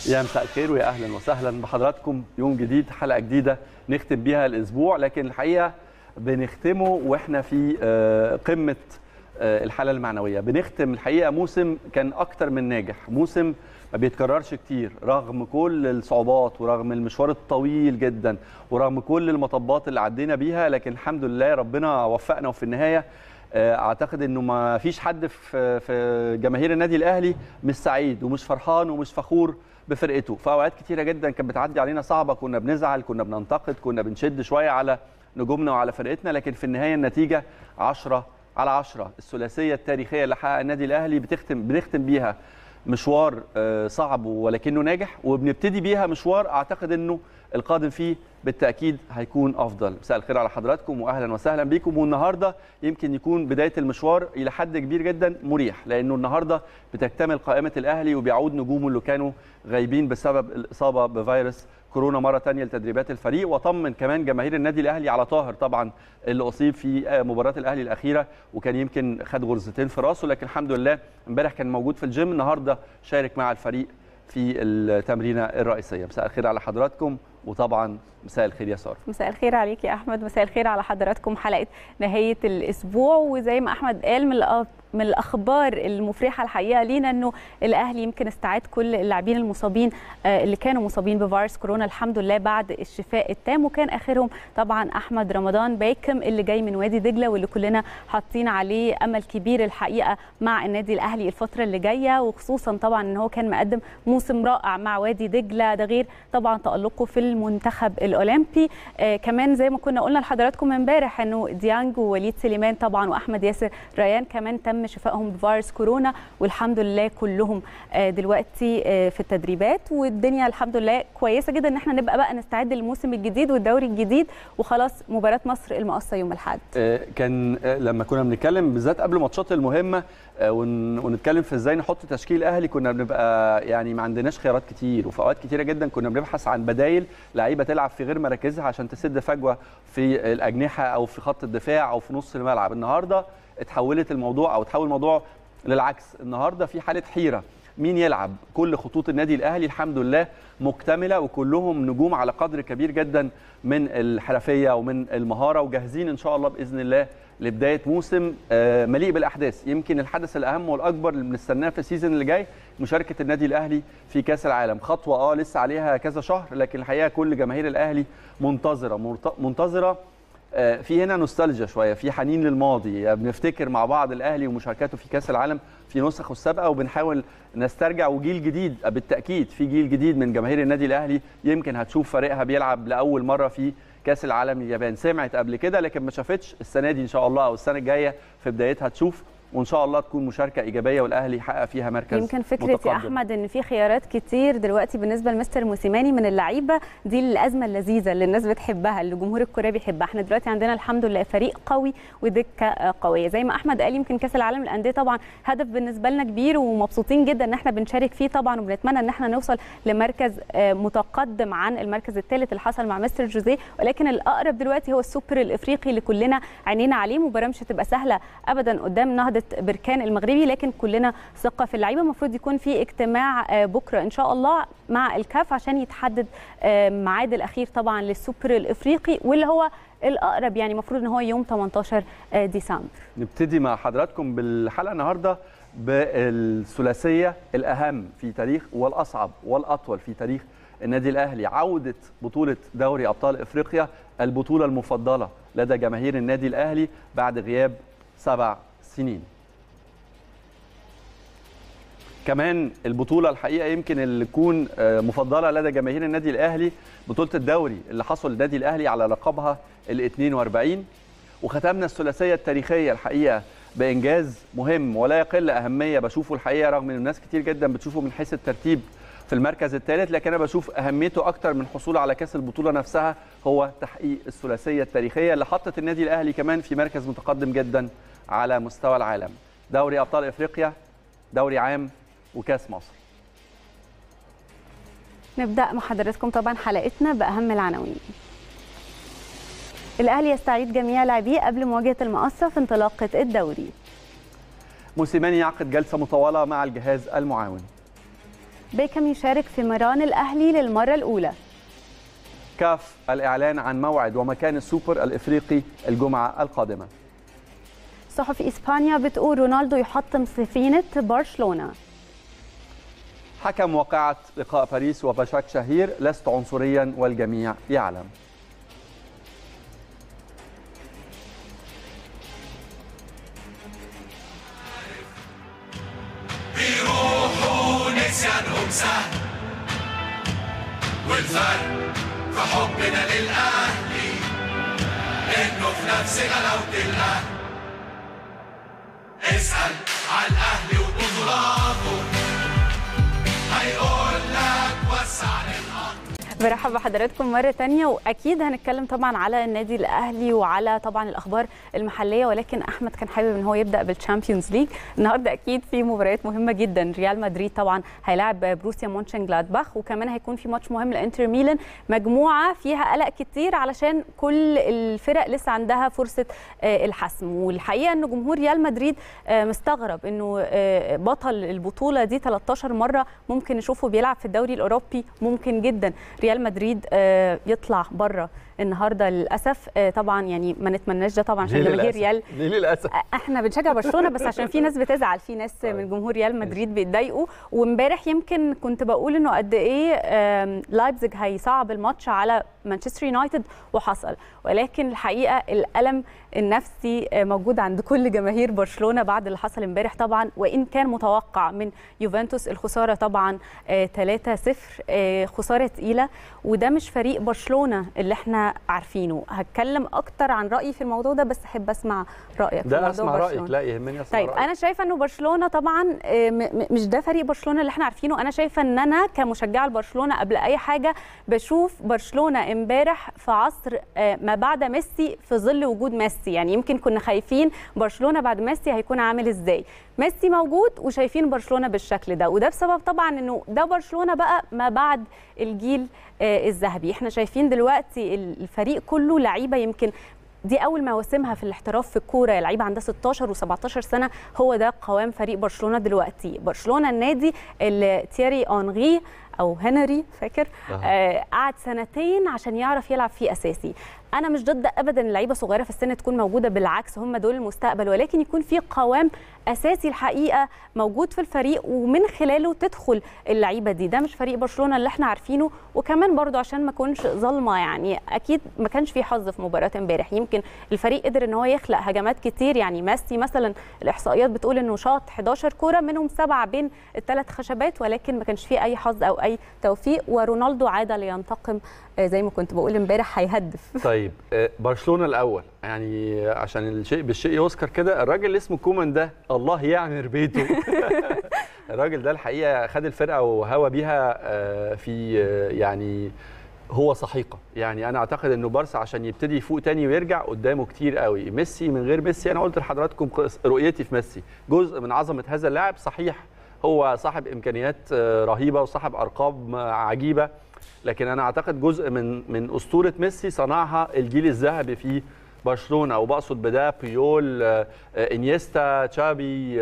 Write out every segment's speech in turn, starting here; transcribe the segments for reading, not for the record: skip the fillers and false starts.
يا مساء الخير ويا اهلا وسهلا بحضراتكم. يوم جديد، حلقه جديده نختم بيها الاسبوع، لكن الحقيقه بنختمه واحنا في قمه الحاله المعنويه. بنختم الحقيقه موسم كان اكتر من ناجح، موسم ما بيتكررش كتير رغم كل الصعوبات ورغم المشوار الطويل جدا ورغم كل المطبات اللي عدينا بيها، لكن الحمد لله ربنا وفقنا. وفي النهايه اعتقد انه ما فيش حد في جماهير النادي الاهلي مش سعيد ومش فرحان ومش فخور بفرقته. في اوقات كتيره جدا كانت بتعدي علينا صعبه، كنا بنزعل، كنا بننتقد، كنا بنشد شويه على نجومنا وعلى فرقتنا، لكن في النهايه النتيجه 10/10. الثلاثيه التاريخيه اللي حققها النادي الاهلي بنختم بيها مشوار صعب ولكنه ناجح، وبنبتدي بيها مشوار اعتقد انه القادم فيه بالتاكيد هيكون افضل. مساء الخير على حضراتكم واهلا وسهلا بيكم. والنهارده يمكن يكون بدايه المشوار الى حد كبير جدا مريح، لانه النهارده بتكتمل قائمه الاهلي وبيعود نجومه اللي كانوا غايبين بسبب الاصابه بفيروس كورونا مره ثانيه لتدريبات الفريق. وطمن كمان جماهير النادي الاهلي على طاهر طبعا اللي اصيب في مباراه الاهلي الاخيره وكان يمكن خد غرزتين في راسه، لكن الحمد لله امبارح كان موجود في الجيم، النهارده شارك مع الفريق في التمرينه الرئيسيه. مساء الخير على حضراتكم، وطبعا مساء الخير يا ساره. مساء الخير عليك يا احمد، مساء الخير على حضراتكم. حلقه نهايه الاسبوع، وزي ما احمد قال من الاخبار المفرحه الحقيقه لينا انه الاهلي يمكن استعاد كل اللاعبين المصابين اللي كانوا مصابين بفيروس كورونا الحمد لله بعد الشفاء التام، وكان اخرهم طبعا احمد رمضان بايكم اللي جاي من وادي دجله واللي كلنا حاطين عليه امل كبير الحقيقه مع النادي الاهلي الفتره اللي جايه، وخصوصا طبعا ان هو كان مقدم موسم رائع مع وادي دجله، ده غير طبعا تالقه في المنتخب الاولمبي. كمان زي ما كنا قلنا لحضراتكم امبارح انه ديانج ووليد سليمان طبعا واحمد ياسر ريان كمان تم شفائهم بفيروس كورونا، والحمد لله كلهم دلوقتي في التدريبات، والدنيا الحمد لله كويسه جدا ان احنا نبقى بقى نستعد للموسم الجديد والدوري الجديد، وخلاص مباراه مصر المقصه يوم الاحد. كان لما كنا بنتكلم بالذات قبل الماتشات المهمه ونتكلم في ازاي نحط تشكيل اهلي، كنا بنبقى يعني ما عندناش خيارات كتير، وفي اوقات كتيره جدا كنا بنبحث عن بدايل لعيبه تلعب في غير مراكزها عشان تسد فجوه في الاجنحه او في خط الدفاع او في نص الملعب. النهارده تحول الموضوع للعكس، النهارده في حاله حيره مين يلعب. كل خطوط النادي الاهلي الحمد لله مكتمله وكلهم نجوم على قدر كبير جدا من الحرفيه ومن المهاره، وجاهزين ان شاء الله باذن الله لبدايه موسم مليء بالاحداث. يمكن الحدث الاهم والاكبر اللي بنستناه في السيزون اللي جاي مشاركه النادي الاهلي في كاس العالم، خطوه لسه عليها كذا شهر، لكن الحقيقه كل جماهير الاهلي منتظره. في هنا نوستالجيا شويه، في حنين للماضي، بنفتكر مع بعض الاهلي ومشاركاته في كاس العالم في نسخه السابقه، وبنحاول نسترجع. وجيل جديد بالتاكيد، في جيل جديد من جماهير النادي الاهلي يمكن هتشوف فريقها بيلعب لاول مره في كاس العالم اليابان. سمعت قبل كده لكن ما شافتش، السنه دي ان شاء الله او السنه الجايه في بدايتها تشوف، وان شاء الله تكون مشاركه ايجابيه والاهلي يحقق فيها مركز يمكن فكره متقدم. يا احمد ان في خيارات كتير دلوقتي بالنسبه لمستر موسيماني من اللعيبه، دي الازمه اللذيذه اللي الناس بتحبها، اللي جمهور الكوره بيحبها. احنا دلوقتي عندنا الحمد لله فريق قوي ودكه قويه، زي ما احمد قال يمكن كاس العالم للانديه طبعا هدف بالنسبه لنا كبير ومبسوطين جدا ان احنا بنشارك فيه طبعا، وبنتمنى ان احنا نوصل لمركز متقدم عن المركز الثالث اللي حصل مع مستر جوزيه، ولكن الاقرب دلوقتي هو السوبر الافريقي اللي كلنا عينينا عليه. مباراه مش هتبقى سهله ابدا قدام نهضه بركان المغربي، لكن كلنا ثقه في اللعيبه. المفروض يكون في اجتماع بكره ان شاء الله مع الكاف عشان يتحدد ميعاد الاخير طبعا للسوبر الافريقي، واللي هو الاقرب يعني المفروض ان هو يوم 18 ديسمبر. نبتدي مع حضراتكم بالحلقه النهارده بالثلاثيه الاهم في تاريخ والاصعب والاطول في تاريخ النادي الاهلي، عوده بطوله دوري ابطال افريقيا، البطوله المفضله لدى جماهير النادي الاهلي بعد غياب 7 سنين. كمان البطوله الحقيقه يمكن اللي تكون مفضله لدى جماهير النادي الاهلي بطوله الدوري اللي حصل النادي الاهلي على لقبها ال42، وختمنا الثلاثيه التاريخيه الحقيقه بانجاز مهم ولا يقل اهميه بشوفه الحقيقه، رغم ان الناس كتير جدا بتشوفه من حيث الترتيب في المركز الثالث، لكن انا بشوف اهميته اكتر من حصوله على كاس البطوله نفسها هو تحقيق الثلاثيه التاريخيه اللي حطت النادي الاهلي كمان في مركز متقدم جدا على مستوى العالم. دوري ابطال افريقيا، دوري عام، وكاس مصر. نبدأ مع حضراتكم طبعا حلقتنا بأهم العناوين. الأهلي يستعيد جميع لاعبيه قبل مواجهة المقصة في انطلاقة الدوري. موسيماني يعقد جلسة مطولة مع الجهاز المعاون. بيكهام يشارك في مران الأهلي للمرة الأولى. كاف الإعلان عن موعد ومكان السوبر الإفريقي الجمعة القادمة. صحف إسبانيا بتقول رونالدو يحطم سفينة برشلونة. حكم واقعة لقاء باريس وبشاك شهير: لست عنصريا والجميع يعلم. بيروحوا نسيانهم سهل، والفرق في حبنا للأهلي إنه في نفس غلاوة الأهل. اسأل على الأهلي وبطولاته هيقول لك وسع للأرض. برحب بحضراتكم مرة تانية، وأكيد هنتكلم طبعا على النادي الأهلي وعلى طبعا الأخبار المحلية، ولكن أحمد كان حابب إن هو يبدأ بالتشامبيونز ليج. النهاردة أكيد في مباريات مهمة جدا. ريال مدريد طبعا هيلاعب بروسيا مونشنجلادباخ، وكمان هيكون في ماتش مهم لإنتر ميلان، مجموعة فيها قلق كتير علشان كل الفرق لسه عندها فرصة الحسم. والحقيقة إن جمهور ريال مدريد مستغرب إنه بطل البطولة دي 13 مرة ممكن نشوفه بيلعب في الدوري الأوروبي، ممكن جدا ريال مدريد يطلع بره النهارده للاسف. طبعا يعني ما نتمناش ده طبعا عشان جماهير ريال. ليه للاسف؟ احنا بنشجع برشلونه بس عشان في ناس بتزعل، في ناس من جمهور ريال مدريد بيتضايقوا. وامبارح يمكن كنت بقول انه قد ايه لايبزيج هيصعب الماتش على مانشستر يونايتد، وحصل. ولكن الحقيقه الالم النفسي موجود عند كل جماهير برشلونه بعد اللي حصل امبارح طبعا، وان كان متوقع من يوفنتوس الخساره طبعا 3-0، خساره تقيله، وده مش فريق برشلونه اللي احنا عارفينه. هتكلم اكتر عن رايي في الموضوع ده، بس احب اسمع رايك في موضوع اسمع برشلونة. رايك. لا يهمني اسمع طيب رأيك. انا شايفه انه برشلونه طبعا مش ده فريق برشلونه اللي احنا عارفينه. انا شايفه ان انا كمشجعه لبرشلونه قبل اي حاجه بشوف برشلونه امبارح في عصر ما بعد ميسي، في ظل وجود ميسي. يعني يمكن كنا خايفين برشلونه بعد ميسي هيكون عامل ازاي. ميسي موجود وشايفين برشلونه بالشكل ده، وده بسبب طبعا انه ده برشلونه بقى ما بعد الجيل الذهبي. احنا شايفين دلوقتي الفريق كله لعيبه يمكن دي اول مواسمها في الاحتراف في الكوره، لعيبه عندها 16 و17 سنه. هو ده قوام فريق برشلونه دلوقتي. برشلونه النادي اللي تييري أونغي او هنري فاكر قعد سنتين عشان يعرف يلعب فيه اساسي. انا مش ضد ابدا اللعيبه صغيره في السن تكون موجوده، بالعكس هم دول المستقبل، ولكن يكون في قوام اساسي الحقيقه موجود في الفريق ومن خلاله تدخل اللعيبه دي. ده مش فريق برشلونه اللي احنا عارفينه. وكمان برضو عشان ما اكونش ظالمه، يعني اكيد ما كانش في حظ في مباراه امبارح. يمكن الفريق قدر ان هو يخلق هجمات كتير، يعني ميسي مثلا الاحصائيات بتقول انه شاط 11 كوره منهم 7 بين الثلاث خشبات، ولكن ما كانش فيه اي حظ او اي توفيق. ورونالدو عاد لينتقم زي ما كنت بقول امبارح، هيهدف. طيب برشلونه الاول، يعني عشان الشيء بالشيء يذكر كده، الراجل اللي اسمه كومان ده الله يعمر بيته. الراجل ده الحقيقه خد الفرقه وهوى بيها في يعني هو سحيقه. يعني انا اعتقد انه بارسا عشان يبتدي يفوق تاني ويرجع قدامه كتير قوي. ميسي من غير ميسي، انا قلت لحضراتكم رؤيتي في ميسي جزء من عظمه هذا اللاعب. صحيح هو صاحب امكانيات رهيبه وصاحب ارقام عجيبه، لكن انا اعتقد جزء من اسطوره ميسي صنعها الجيل الذهبي في برشلونه، او بقصد بده بيول، انيستا، تشافي،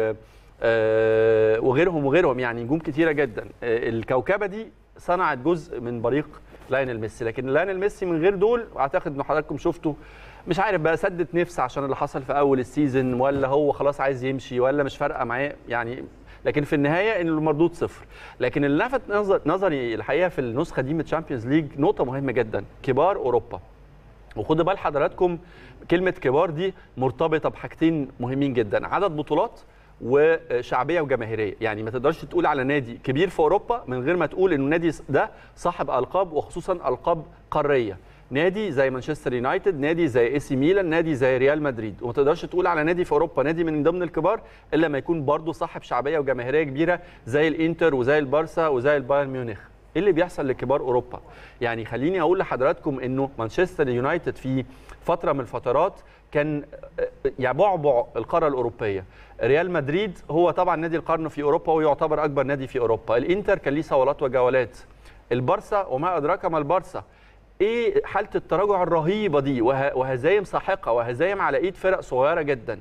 وغيرهم، يعني نجوم كتيره جدا. الكوكبه دي صنعت جزء من بريق لايونيل ميسي، لكن لايونيل ميسي من غير دول اعتقد ان حضراتكم شفتوا، مش عارف بقى سدت نفس عشان اللي حصل في اول السيزون، ولا هو خلاص عايز يمشي، ولا مش فارقه معاه يعني. لكن في النهايه ان المردود صفر. لكن اللي لفت نظري الحقيقه في النسخه دي من الشامبيونز ليج نقطه مهمه جدا: كبار اوروبا. وخدوا بال حضراتكم كلمه كبار دي مرتبطه بحاجتين مهمين جدا: عدد بطولات وشعبيه وجماهيريه. يعني ما تقدرش تقول على نادي كبير في اوروبا من غير ما تقول انه النادي ده صاحب القاب، وخصوصا القاب قاريه. نادي زي مانشستر يونايتد، نادي زي اي سي ميلان، نادي زي ريال مدريد. وما تقدرش تقول على نادي في اوروبا نادي من ضمن الكبار الا ما يكون برضه صاحب شعبيه وجماهيريه كبيره زي الانتر وزي البارسا وزي البايرن ميونخ. ايه اللي بيحصل لكبار اوروبا؟ يعني خليني اقول لحضراتكم انه مانشستر يونايتد في فتره من الفترات كان يبعبع القاره الاوروبيه. ريال مدريد هو طبعا نادي القرن في اوروبا ويعتبر اكبر نادي في اوروبا. الانتر كان ليه صولات وجولات. البارسا وما ادراك ما البارسا. ايه حاله التراجع الرهيبه دي، وهزايم ساحقه وهزايم على ايد فرق صغيره جدا.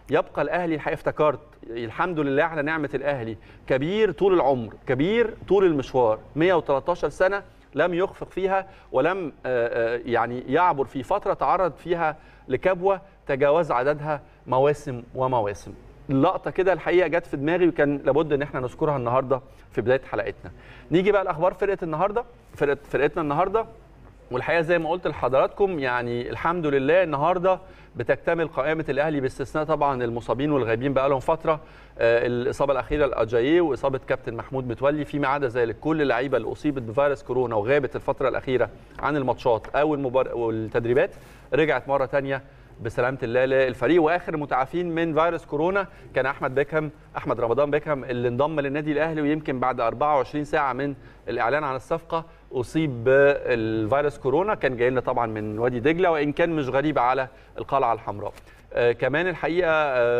يبقى الاهلي الحقيقه افتكرت الحمد لله على نعمه الاهلي، كبير طول العمر، كبير طول المشوار، 113 سنه لم يخفق فيها ولم يعني يعبر في فتره تعرض فيها لكبوه تجاوز عددها مواسم ومواسم. اللقطه كده الحقيقه جت في دماغي وكان لابد ان احنا نذكرها النهارده في بدايه حلقتنا. نيجي بقى لاخبار فرقتنا النهارده، والحقيقه زي ما قلت لحضراتكم يعني الحمد لله النهارده بتكتمل قائمه الاهلي باستثناء طبعا المصابين والغايبين بقى لهم فتره، الاصابه الاخيره لاجاييه واصابه كابتن محمود متولي. فيما عدا ذلك كل اللعيبه اللي اصيبت بفيروس كورونا وغابت الفتره الاخيره عن الماتشات او والتدريبات رجعت مره ثانيه بسلامه الله للفريق. واخر المتعافين من فيروس كورونا كان احمد رمضان بيكهام اللي انضم للنادي الاهلي، ويمكن بعد 24 ساعه من الاعلان عن الصفقه اصيب بالفيروس كورونا. كان جاي لنا طبعا من وادي دجله وان كان مش غريب على القلعه الحمراء. كمان الحقيقه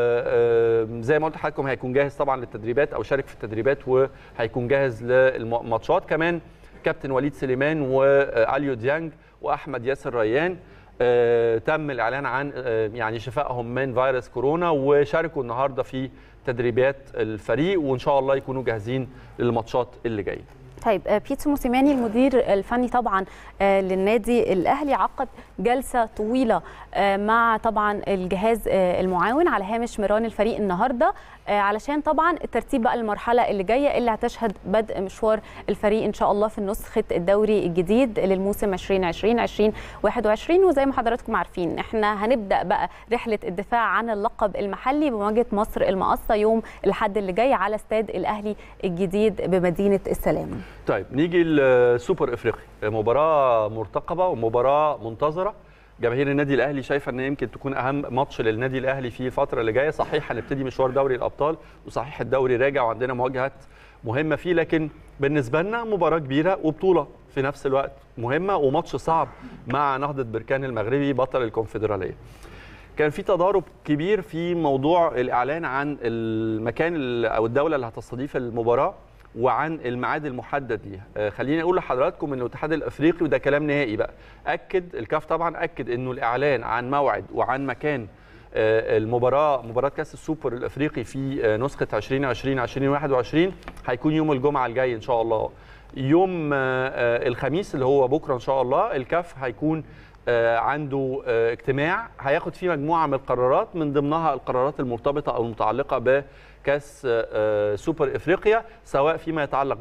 زي ما قلت لحضراتكم هيكون جاهز طبعا للتدريبات او شارك في التدريبات وهيكون جاهز للماتشات. كمان كابتن وليد سليمان واليو ديانج واحمد ياسر ريان تم الاعلان عن يعني شفائهم من فيروس كورونا وشاركوا النهارده في تدريبات الفريق، وان شاء الله يكونوا جاهزين للماتشات اللي جايه. طيب بيتسو موسيماني المدير الفني طبعا للنادي الاهلي عقد جلسه طويله مع طبعا الجهاز المعاون على هامش مران الفريق النهارده علشان طبعا الترتيب بقى المرحله اللي جايه اللي هتشهد بدء مشوار الفريق ان شاء الله في نسخه الدوري الجديد للموسم 2020-2021. وزي ما حضراتكم عارفين احنا هنبدا بقى رحله الدفاع عن اللقب المحلي بمواجهه مصر المقاصه يوم الاحد اللي جاي على استاد الاهلي الجديد بمدينه السلام. طيب نيجي للسوبر افريقي، مباراه مرتقبه ومباراه منتظره. جماهير النادي الاهلي شايفه ان يمكن تكون اهم ماتش للنادي الاهلي في الفتره اللي جايه. صحيح هنبتدي مشوار دوري الابطال وصحيح الدوري راجع وعندنا مواجهات مهمه فيه، لكن بالنسبه لنا مباراه كبيره وبطوله في نفس الوقت مهمه وماتش صعب مع نهضه بركان المغربي بطل الكونفدراليه. كان في تضارب كبير في موضوع الاعلان عن المكان او الدوله اللي هتستضيف المباراه وعن الميعاد المحدد ليها. خليني اقول لحضراتكم ان الاتحاد الافريقي وده كلام نهائي بقى اكد، الكاف طبعا اكد انه الاعلان عن موعد وعن مكان مباراه كاس السوبر الافريقي في نسخه 2020-2021 هيكون يوم الجمعه الجاي ان شاء الله. يوم الخميس اللي هو بكره ان شاء الله الكاف هيكون عنده اجتماع هياخد فيه مجموعه من القرارات، من ضمنها القرارات المرتبطه او المتعلقه بكاس سوبر افريقيا، سواء فيما يتعلق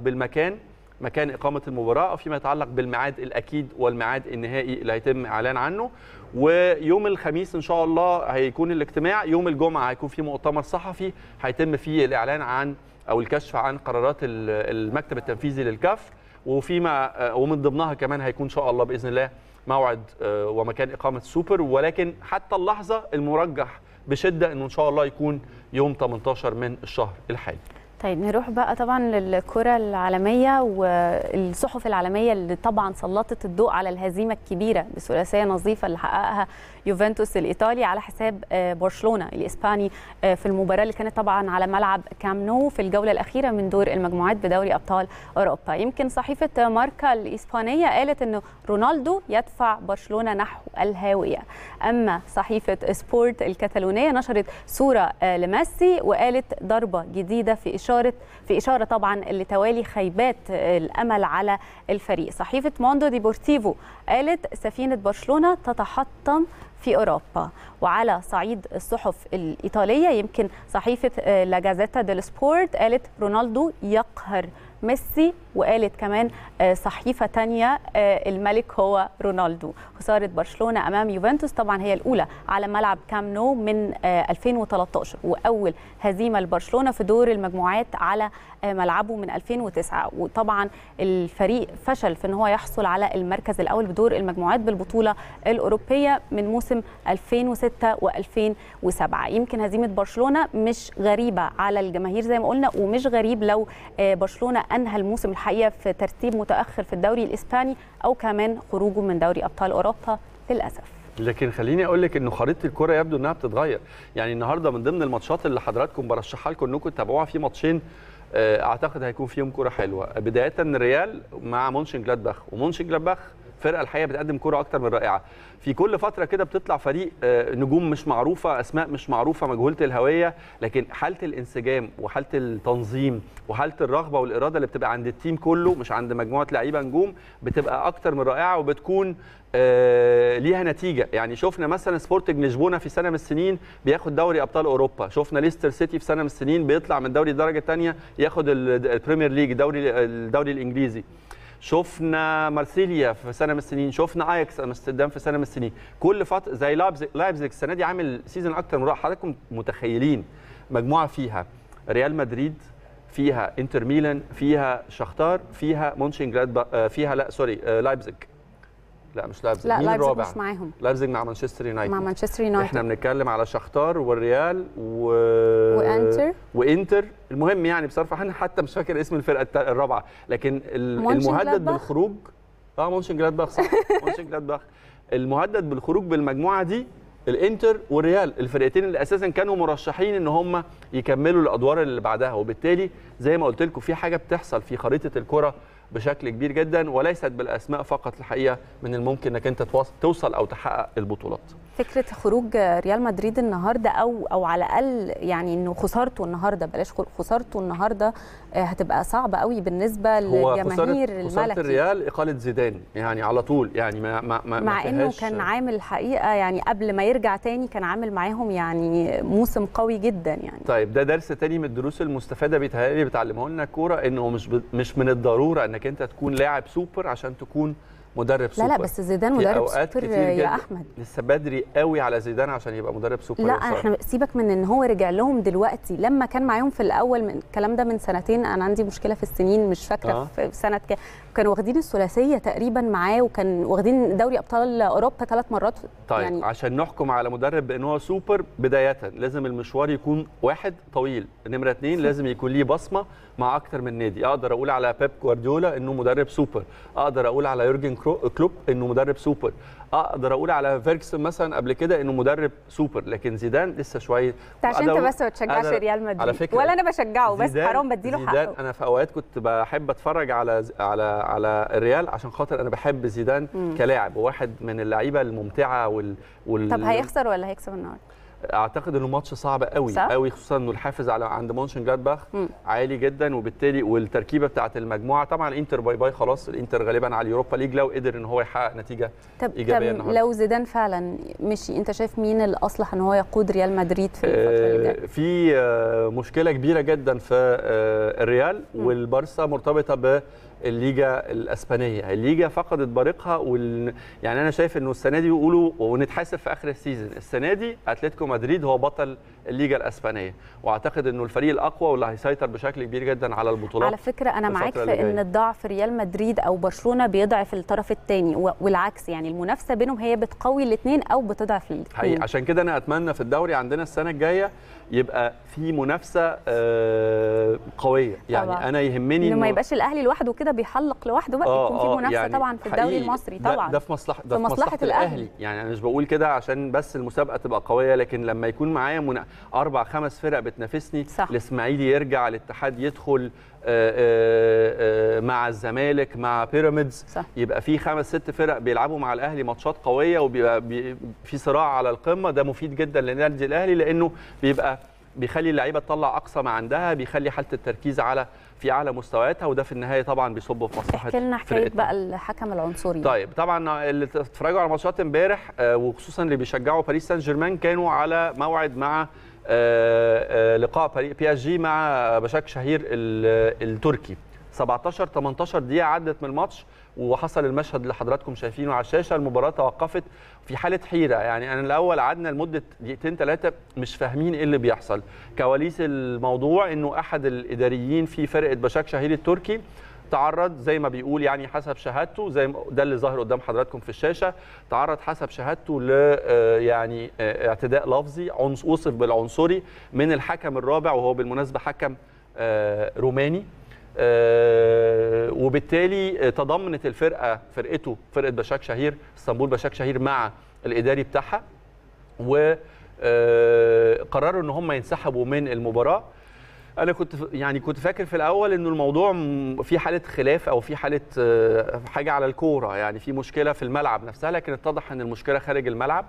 مكان اقامه المباراه او فيما يتعلق بالميعاد الاكيد والميعاد النهائي اللي هيتم اعلان عنه. ويوم الخميس ان شاء الله هيكون الاجتماع، يوم الجمعه هيكون في مؤتمر صحفي هيتم فيه الاعلان عن او الكشف عن قرارات المكتب التنفيذي للكاف، ومن ضمنها كمان هيكون ان شاء الله باذن الله موعد ومكان اقامه السوبر. ولكن حتى اللحظه المرجح بشده انه ان شاء الله يكون يوم 18 من الشهر الحالي. طيب نروح بقى طبعا للكرة العالمية والصحف العالمية اللي طبعا سلطت الضوء على الهزيمة الكبيرة بثلاثية نظيفة اللي حققها يوفنتوس الإيطالي على حساب برشلونة الإسباني في المباراة اللي كانت طبعا على ملعب كام نو في الجولة الأخيرة من دور المجموعات بدوري أبطال أوروبا. يمكن صحيفة ماركا الإسبانية قالت أنه رونالدو يدفع برشلونة نحو الهاوية. أما صحيفة سبورت الكتالونية نشرت صورة لميسي وقالت ضربة جديدة في إشارة طبعا لتوالي خيبات الأمل على الفريق. صحيفة موندو ديبورتيفو قالت سفينة برشلونة تتحطم في أوروبا. وعلى صعيد الصحف الإيطالية يمكن صحيفة لا جازيتا ديل سبورت قالت رونالدو يقهر ميسي، وقالت كمان صحيفة تانية الملك هو رونالدو. خسارة برشلونة أمام يوفنتوس طبعا هي الأولى على ملعب كام نو من 2013 وأول هزيمة لبرشلونة في دور المجموعات على ملعبه من 2009. وطبعا الفريق فشل في ان هو يحصل على المركز الأول بدور المجموعات بالبطولة الأوروبية من موسم 2006 و2007. يمكن هزيمة برشلونة مش غريبة على الجماهير زي ما قلنا، ومش غريب لو برشلونة أنهى الموسم الحقيقة في ترتيب متأخر في الدوري الإسباني أو كمان خروجه من دوري أبطال أوروبا للأسف. لكن خليني اقول لك انه خريطه الكره يبدو انها بتتغير. يعني النهارده من ضمن الماتشات اللي حضراتكم برشحها لكم انكم تتابعوها في ماتشين اعتقد هيكون فيهم كره حلوه، بدايه الريال مع مونشن جلادباخ، ومونشن جلادباخ فرقه الحقيقه بتقدم كره اكتر من رائعه. في كل فتره كده بتطلع فريق نجوم مش معروفه، اسماء مش معروفه، مجهوله الهويه، لكن حاله الانسجام وحاله التنظيم وحاله الرغبه والاراده اللي بتبقى عند التيم كله مش عند مجموعه لعيبه نجوم بتبقى اكتر من رائعه وبتكون ليها نتيجه. يعني شفنا مثلا سبورتنج لشبونه في سنه من السنين بياخد دوري ابطال اوروبا، شفنا ليستر سيتي في سنه من السنين بيطلع من دوري الدرجه الثانيه ياخد البريمير ليج الدوري الانجليزي، شفنا مارسيليا في سنه من السنين، شفنا اياكس امستردام في سنه من السنين. كل فتره زي لايبزيج السنه دي عامل سيزون اكتر من رائع. حضراتكم متخيلين مجموعه فيها ريال مدريد، فيها انتر ميلان، فيها شختار، فيها مونشن جلادباخ، فيها لايبزيج، لا مش لايبزيج، لا مين لايبزيج الرابع؟ مش معاهم، لايبزيج مع مانشستر يونايتد. مع مانشستر يونايتد. احنا بنتكلم على شختار والريال وانتر. المهم يعني بصراحه انا حتى مش فاكر اسم الفرقه الرابعه، لكن المهدد بالخروج مونشن جلادباخ، صح مونشن جلادباخ. المهدد بالخروج بالمجموعه دي الانتر والريال، الفرقتين اللي اساسا كانوا مرشحين ان هم يكملوا الادوار اللي بعدها. وبالتالي زي ما قلت لكم في حاجه بتحصل في خريطه الكره بشكل كبير جدا، وليست بالاسماء فقط. الحقيقه من الممكن انك انت توصل او تحقق البطولات. فكره خروج ريال مدريد النهارده او على الاقل يعني انه خسارته النهارده، بلاش خسارته النهارده هتبقى صعبه قوي بالنسبه لجماهير الملكي. خساره الريال اقاله زيدان يعني على طول، يعني مع انه كان عامل الحقيقه يعني قبل ما يرجع تاني كان عامل معاهم يعني موسم قوي جدا يعني. طيب ده درس تاني من الدروس المستفاده بيتهيألي بتعلمه لنا الكوره، انه مش من الضروره انك انت تكون لاعب سوبر عشان تكون مدرب سوبر. لا بس زيدان مدرب سوبر يا احمد. لسه بدري قوي على زيدان عشان يبقى مدرب سوبر. لا احنا سيبك من ان هو رجع لهم دلوقتي، لما كان معاهم في الاول من الكلام ده من سنتين، انا عندي مشكله في السنين مش فاكره في سنه كانوا واخدين الثلاثيه تقريبا معاه، وكان واخدين دوري ابطال اوروبا 3 مرات. طيب يعني عشان نحكم على مدرب بان هو سوبر، بدايه لازم المشوار يكون واحد طويل، نمره 2 لازم يكون ليه بصمه مع اكتر من نادي. اقدر اقول على بيب جوارديولا انه مدرب سوبر، اقدر اقول على يورجن كلوب انه مدرب سوبر، اقدر اقول على فيرجسون مثلا قبل كده انه مدرب سوبر، لكن زيدان لسه شويه. عشان انت بس ما بتشجعش ريال مدريد ولا انا بشجعه، بس حرام بديله حقه. انا في اوقات كنت بحب اتفرج على الريال عشان خاطر انا بحب زيدان كلاعب، وواحد من اللعيبه الممتعه طب هيخسر ولا هيكسب النهارده؟ اعتقد انه ماتش صعب قوي قوي، خصوصا انه الحافز عند مونشن جلادباخ عالي جدا، وبالتالي والتركيبه بتاعه المجموعه. طبعا الانتر باي باي خلاص، الانتر غالبا على اليوروبا ليج لو قدر ان هو يحقق نتيجه ايجابيه النهارده. لو زيدان فعلا مشي، انت شايف مين الاصلح ان هو يقود ريال مدريد في الفتره اللي جايه؟ في مشكله كبيره جدا في الريال والبارسا مرتبطه ب الليجا الاسبانيه. الليجا فقدت بريقها يعني انا شايف انه السنه دي بيقولوا ونتحاسب في اخر السيزون، السنه دي اتلتيكو مدريد هو بطل الليجا الاسبانيه، واعتقد انه الفريق الاقوى واللي هيسيطر بشكل كبير جدا على البطولات. على فكره انا معاك في ان الضعف ريال مدريد او برشلونه بيضعف الطرف الثاني والعكس، يعني المنافسه بينهم هي بتقوي الاثنين او بتضعف الاثنين. عشان كده انا اتمنى في الدوري عندنا السنه الجايه يبقى في منافسه قويه. يعني طبعا. انا يهمني انه ما يبقاش الاهلي لوحده كده بيحلق لوحده بقى، يكون في منافسه يعني طبعا في الدوري المصري. طبعا ده في مصلحه الاهلي. يعني انا مش بقول كده عشان بس المسابقه تبقى قويه، لكن لما يكون معايا 4-5 فرق بتنافسني، الاسماعيلي يرجع، الاتحاد يدخل مع الزمالك مع بيراميدز، يبقى في 5-6 فرق بيلعبوا مع الاهلي ماتشات قويه وبيبقى في صراع على القمه. ده مفيد جدا للنادي الاهلي لانه بيخلي اللعيبه تطلع اقصى ما عندها، بيخلي حاله التركيز في اعلى مستوياتها، وده في النهايه طبعا بيصب في مصلحه. احكي لنا حكايه بقى الحكم العنصري. طيب طبعا اللي اتفرجوا على ماتشات امبارح وخصوصا اللي بيشجعوا باريس سان جيرمان كانوا على موعد مع لقاء بي اس جي مع بشاك شهير التركي. 17-18 دقيقه عدت من الماتش وحصل المشهد اللي حضراتكم شايفينه على الشاشه. المباراه توقفت في حاله حيره، يعني انا الاول قعدنا لمده 2-3 مش فاهمين ايه اللي بيحصل. كواليس الموضوع انه احد الاداريين في فرقه بشاك شهير التركي تعرض زي ما بيقول، يعني حسب شهادته، زي ده اللي ظاهر قدام حضراتكم في الشاشه، تعرض حسب شهادته ل يعني اعتداء لفظي وصف بالعنصري من الحكم الرابع، وهو بالمناسبه حكم روماني. وبالتالي تضامنت فرقته فرقه بشاك شهير اسطنبول بشاك شهير مع الاداري بتاعها، وقرروا ان هم ينسحبوا من المباراه. انا كنت فاكر في الاول انه الموضوع في حاله خلاف او في حاله حاجه على الكوره، يعني في مشكله في الملعب نفسها، لكن اتضح ان المشكله خارج الملعب.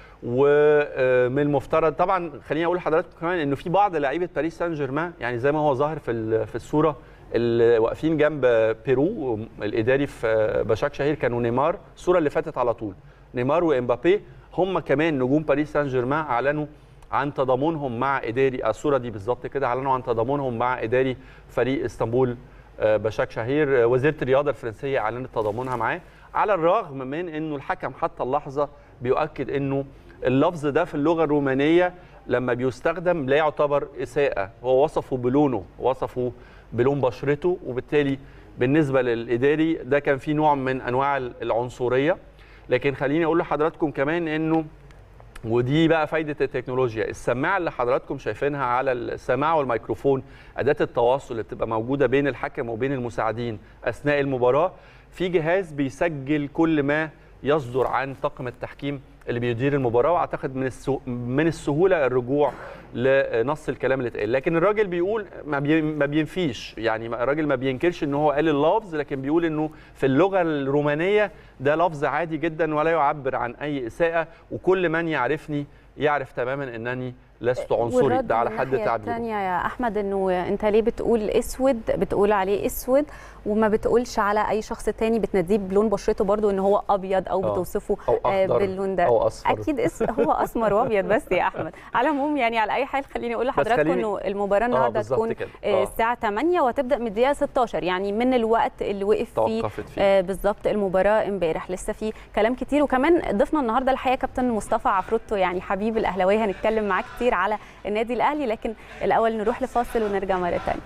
ومن المفترض طبعا خليني اقول لحضراتكم كمان انه في بعض لاعيبه باريس سان جيرمان، يعني زي ما هو ظاهر في الصوره اللي واقفين جنب بيرو الاداري في بشاك شهير، كانوا نيمار الصوره اللي فاتت على طول، نيمار وامبابي هم كمان نجوم باريس سان جيرمان اعلنوا عن تضامنهم مع اداري الصوره دي بالظبط كده، اعلنوا عن تضامنهم مع اداري فريق اسطنبول بشاك شهير. وزيره الرياضه الفرنسيه اعلنت تضامنها معاه، على الرغم من انه الحكم حتى اللحظه بيؤكد انه اللفظ ده في اللغه الرومانيه لما بيستخدم لا يعتبر اساءه، هو وصفه بلونه، وصفه بلون بشرته، وبالتالي بالنسبه للاداري ده كان فيه نوع من انواع العنصريه. لكن خليني اقول لحضراتكم كمان انه ودي بقى فايده التكنولوجيا، السماعه اللي حضراتكم شايفينها على السماعه والميكروفون، اداه التواصل اللي بتبقى موجوده بين الحكم وبين المساعدين اثناء المباراه، في جهاز بيسجل كل ما يصدر عن طاقم التحكيم اللي بيدير المباراه، واعتقد من السهوله الرجوع لنص الكلام اللي اتقال. لكن الراجل بيقول ما بينفيش، يعني الراجل ما بينكرش ان هو قال اللفظ، لكن بيقول انه في اللغه الرومانيه ده لفظ عادي جدا ولا يعبر عن اي اساءه، وكل من يعرفني يعرف تماما انني لست عنصري. ده على حد تعبيره. الثانيه يا احمد، انه انت ليه بتقول اسود، بتقول عليه اسود وما بتقولش على اي شخص تاني بتناديه بلون بشرته برضو ان هو ابيض او بتوصفه باللون ده أو أصفر. اكيد هو اسمر وابيض بس يا احمد. على العموم يعني على اي حال خليني اقول لحضراتكم انه المباراه النهارده هتكون الساعه 8 وهتبدا من الدقيقه 16، يعني من الوقت اللي وقف فيه بالظبط المباراه امبارح. لسه في كلام كتير، وكمان ضيفنا النهارده الحقيقه كابتن مصطفى عفروتو، يعني حبيب الاهلاويه، هنتكلم معاه كتير على النادي الاهلي. لكن الاول نروح لفاصل ونرجع مره ثانيه.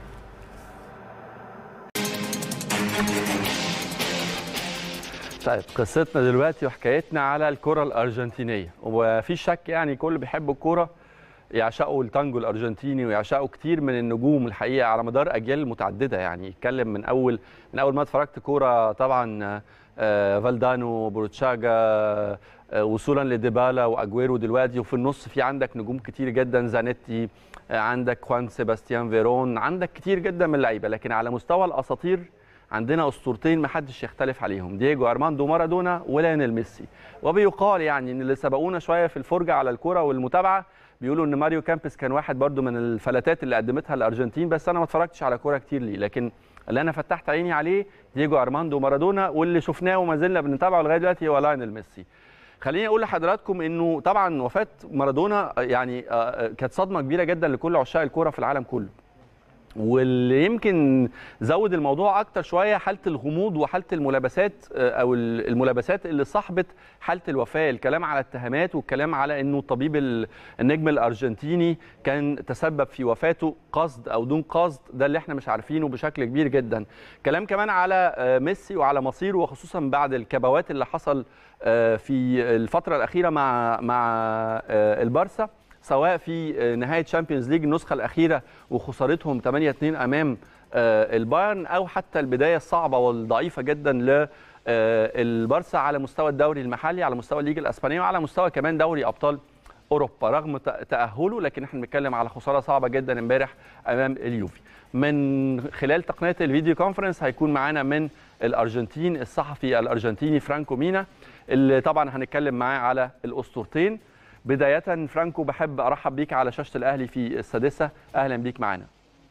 طيب قصتنا دلوقتي وحكايتنا على الكرة الأرجنتينية، وفي شك يعني كل بيحب الكرة يعشقوا التانجو الأرجنتيني ويعشقوا كتير من النجوم الحقيقة على مدار أجيال متعددة. يعني يتكلم من أول ما اتفرجت كورة طبعا فالدانو، بروتشاجا، وصولا لديبالا واجويرو دلوقتي، وفي النص في عندك نجوم كتير جدا، زانيتي، عندك خوان سيباستيان فيرون، عندك كتير جدا من اللعيبه. لكن على مستوى الاساطير عندنا اسطورتين ما حدش يختلف عليهم، دييجو ارماندو مارادونا وليونيل ميسي. وبيقال يعني ان اللي سبقونا شويه في الفرجه على الكوره والمتابعه بيقولوا ان ماريو كامبس كان واحد برده من الفلاتات اللي قدمتها الارجنتين، بس انا ما اتفرجتش على كوره كتير ليه، لكن اللي انا فتحت عيني عليه دييجو ارماندو مارادونا، واللي شفناه وما زلنا بنتابعه لغايه دلوقتي هو ليونيل ميسي. خليني اقول لحضراتكم انه طبعا وفاه مارادونا يعني كانت صدمه كبيره جدا لكل عشاق الكوره في العالم كله، واللي يمكن زود الموضوع اكتر شويه حاله الغموض وحاله الملابسات او الملابسات اللي صاحبت حاله الوفاه، الكلام على الاتهامات والكلام على انه الطبيب النجم الارجنتيني كان تسبب في وفاته قصد او دون قصد، ده اللي احنا مش عارفينه بشكل كبير جدا. كلام كمان على ميسي وعلى مصيره، وخصوصا بعد الكبوات اللي حصل في الفتره الاخيره مع البارسا، سواء في نهايه تشامبيونز ليج النسخه الاخيره وخسارتهم 8-2 امام البايرن، او حتى البدايه الصعبه والضعيفه جدا للبارسا على مستوى الدوري المحلي، على مستوى الليج الاسبانيه، وعلى مستوى كمان دوري ابطال اوروبا رغم تاهله. لكن احنا بنتكلم على خساره صعبه جدا امبارح امام اليوفي. من خلال تقنيه الفيديو كونفرنس هيكون معانا من الارجنتين الصحفي الارجنتيني فرانكو مينا، اللي طبعا هنتكلم معاه على الاسطورتين. بداية فرانكو بحب أرحب بيك على شاشة الأهلي في السادسة، أهلا بيك معنا.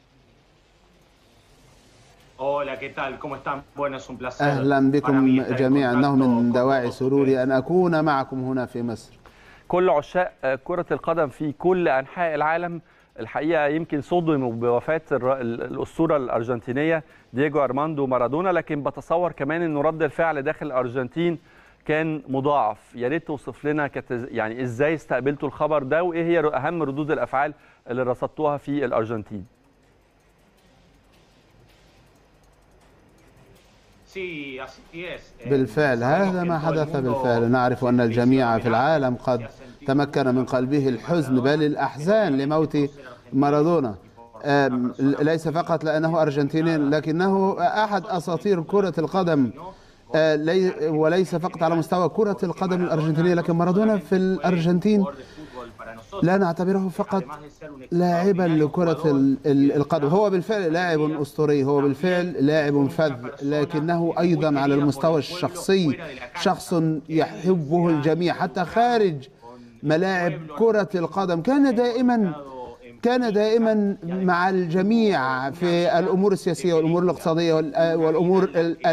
أهلا بكم جميعا، إنه من دواعي سروري أن أكون معكم هنا في مصر. كل عشاق كرة القدم في كل أنحاء العالم الحقيقة يمكن صدموا بوفاة الأسطورة الأرجنتينية دييجو أرماندو مارادونا، لكن بتصور كمان إنه رد الفعل داخل الأرجنتين كان مضاعف. يا ريت توصف لنا يعني ازاي استقبلتوا الخبر ده، وايه هي اهم ردود الافعال اللي رصدتوها في الارجنتين؟ بالفعل هذا ما حدث بالفعل. نعرف أن الجميع في العالم قد تمكن من قلبه الحزن بل الأحزان لموت مارادونا، ليس فقط لأنه أرجنتيني لكنه أحد أساطير كرة القدم، وليس فقط على مستوى كرة القدم الأرجنتينية، لكن مارادونا في الأرجنتين لا نعتبره فقط لاعبا لكرة القدم، هو بالفعل لاعب أسطوري، هو بالفعل لاعب فذ، لكنه أيضا على المستوى الشخصي شخص يحبه الجميع حتى خارج ملاعب كرة القدم. كان دائما مع الجميع في الأمور السياسية والأمور الاقتصادية والأمور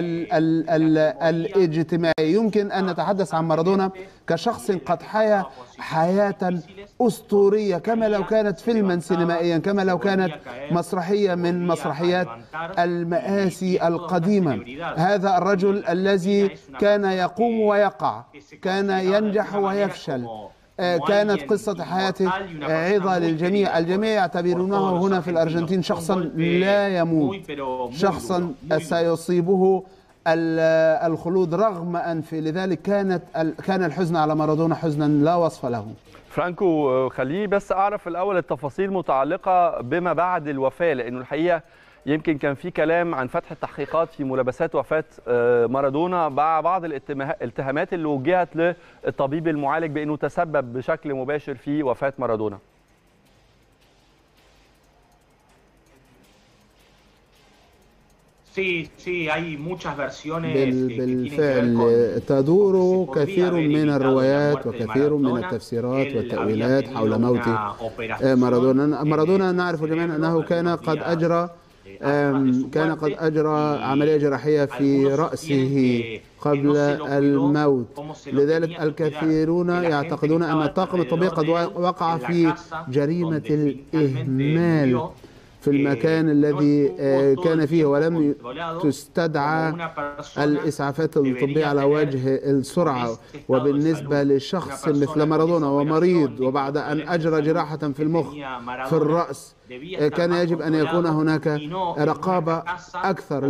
الاجتماعية. يمكن أن نتحدث عن مارادونا كشخص قد حيا حياة أسطورية، كما لو كانت فيلما سينمائيا، كما لو كانت مسرحية من مسرحيات المآسي القديمة. هذا الرجل الذي كان يقوم ويقع، كان ينجح ويفشل، كانت قصة حياته عظة للجميع. الجميع يعتبرونه هنا في الأرجنتين شخصا لا يموت، شخصا سيصيبه الخلود رغم أنفه. لذلك كان الحزن على مارادونا حزنا لا وصف له. فرانكو، خليني بس أعرف الأول التفاصيل متعلقة بما بعد الوفاة، لأنه الحقيقة يمكن كان في كلام عن فتح التحقيقات في ملابسات وفاة مارادونا مع بعض الاتهامات اللي وجهت للطبيب المعالج بأنه تسبب بشكل مباشر في وفاة مارادونا. بالفعل تدور كثير من الروايات وكثير من التفسيرات والتأويلات حول موت مارادونا. نعرف جميعا أنه كان قد أجرى عملية جراحية في رأسه قبل الموت. لذلك الكثيرون يعتقدون أن الطاقم الطبي قد وقع في جريمة الإهمال في المكان الذي كان فيه، ولم تستدعى الإسعافات الطبية على وجه السرعة. وبالنسبة لشخص مثل مارادونا ومريض وبعد أن أجرى جراحة في المخ في الرأس، كان يجب أن يكون هناك رقابة أكثر.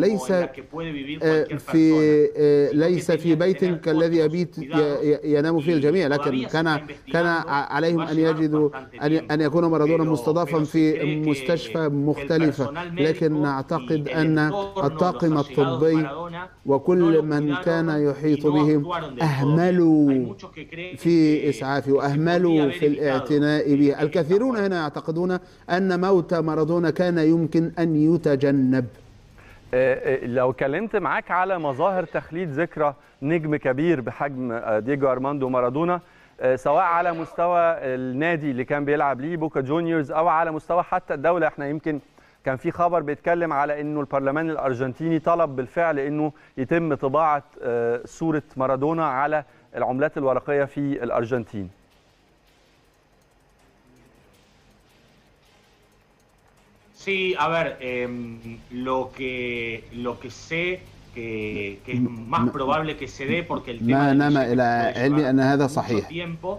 ليس في بيت كالذي ينام فيه الجميع، لكن كان عليهم أن يجدوا أن يكون مارادونا مستضافا في مستشفى مختلفة. لكن نعتقد أن الطاقم الطبي وكل من كان يحيط بهم أهملوا في إسعافه وأهملوا في الاعتناء به. الكثيرون هنا يعتقدون أن موت مارادونا كان يمكن أن يتجنب. لو كلمت معاك على مظاهر تخليد ذكرى نجم كبير بحجم دييغو أرماندو مارادونا، سواء على مستوى النادي اللي كان بيلعب ليه بوكا جونيورز أو على مستوى حتى الدولة، احنا يمكن كان في خبر بيتكلم على انه البرلمان الارجنتيني طلب بالفعل انه يتم طباعة صورة مارادونا على العملات الورقية في الارجنتين. Sí, a ver, lo que sé que es más probable que se dé porque el tema ما نما إلى علمي أن هذا صحيح،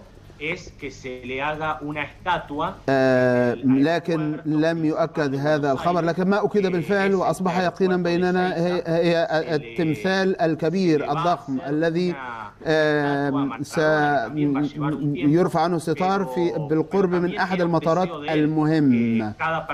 لكن لم يؤكد هذا الخبر. لكن ما أكد بالفعل وأصبح يقينا بيننا هي التمثال الكبير الضخم الذي سيرفع عنه ستار بالقرب من أحد المطارات المهمة.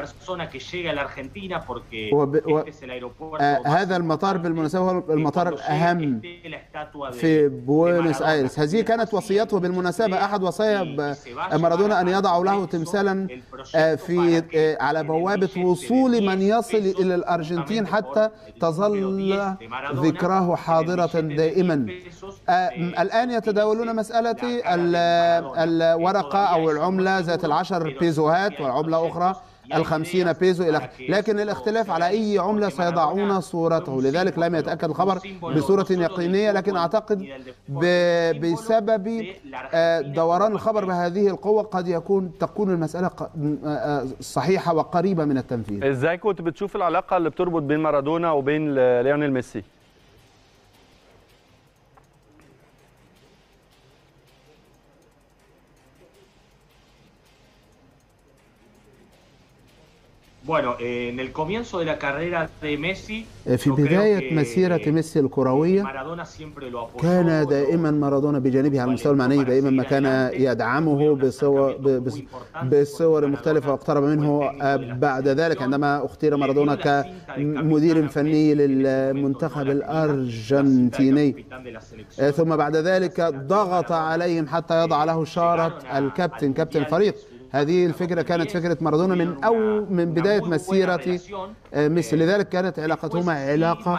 هذا المطار بالمناسبة هو المطار الأهم في بوينوس آيرس. هذه كانت وصيته بالمناسبة، أحد وصايا مارادونا أن يضعوا له تمثالا على بوابة وصول من يصل إلى الأرجنتين حتى تظل ذكراه حاضرة دائما. الآن يتداولون مسألة الورقة أو العملة ذات 10 بيزوهات وعملة أخرى 50 بيزو لكن الاختلاف على أي عملة سيضعون صورته. لذلك لم يتأكد الخبر بصورة يقينية، لكن أعتقد بسبب دوران الخبر بهذه القوة قد تكون المسألة صحيحة وقريبة من التنفيذ. إزاي كنت بتشوف العلاقة اللي بتربط بين مارادونا وبين ليونيل ميسي؟ Bueno, en el comienzo de la carrera de Messi, في بداية مسيرة ميسي الكروية Maradona siempre lo apoyó, كان دائما مارادونا بجانبه على المستوى المعنوي، دائما ما كان يدعمه بصور مختلفة واقترب منه. بعد ذلك عندما اختير مارادونا كمدير فني للمنتخب الأرجنتيني، ثم بعد ذلك ضغط عليهم حتى يضع له شارة الكابتن، كابتن الفريق. هذه الفكرة كانت فكرة مارادونا من بداية مسيرة ميسي، لذلك كانت علاقتهما علاقة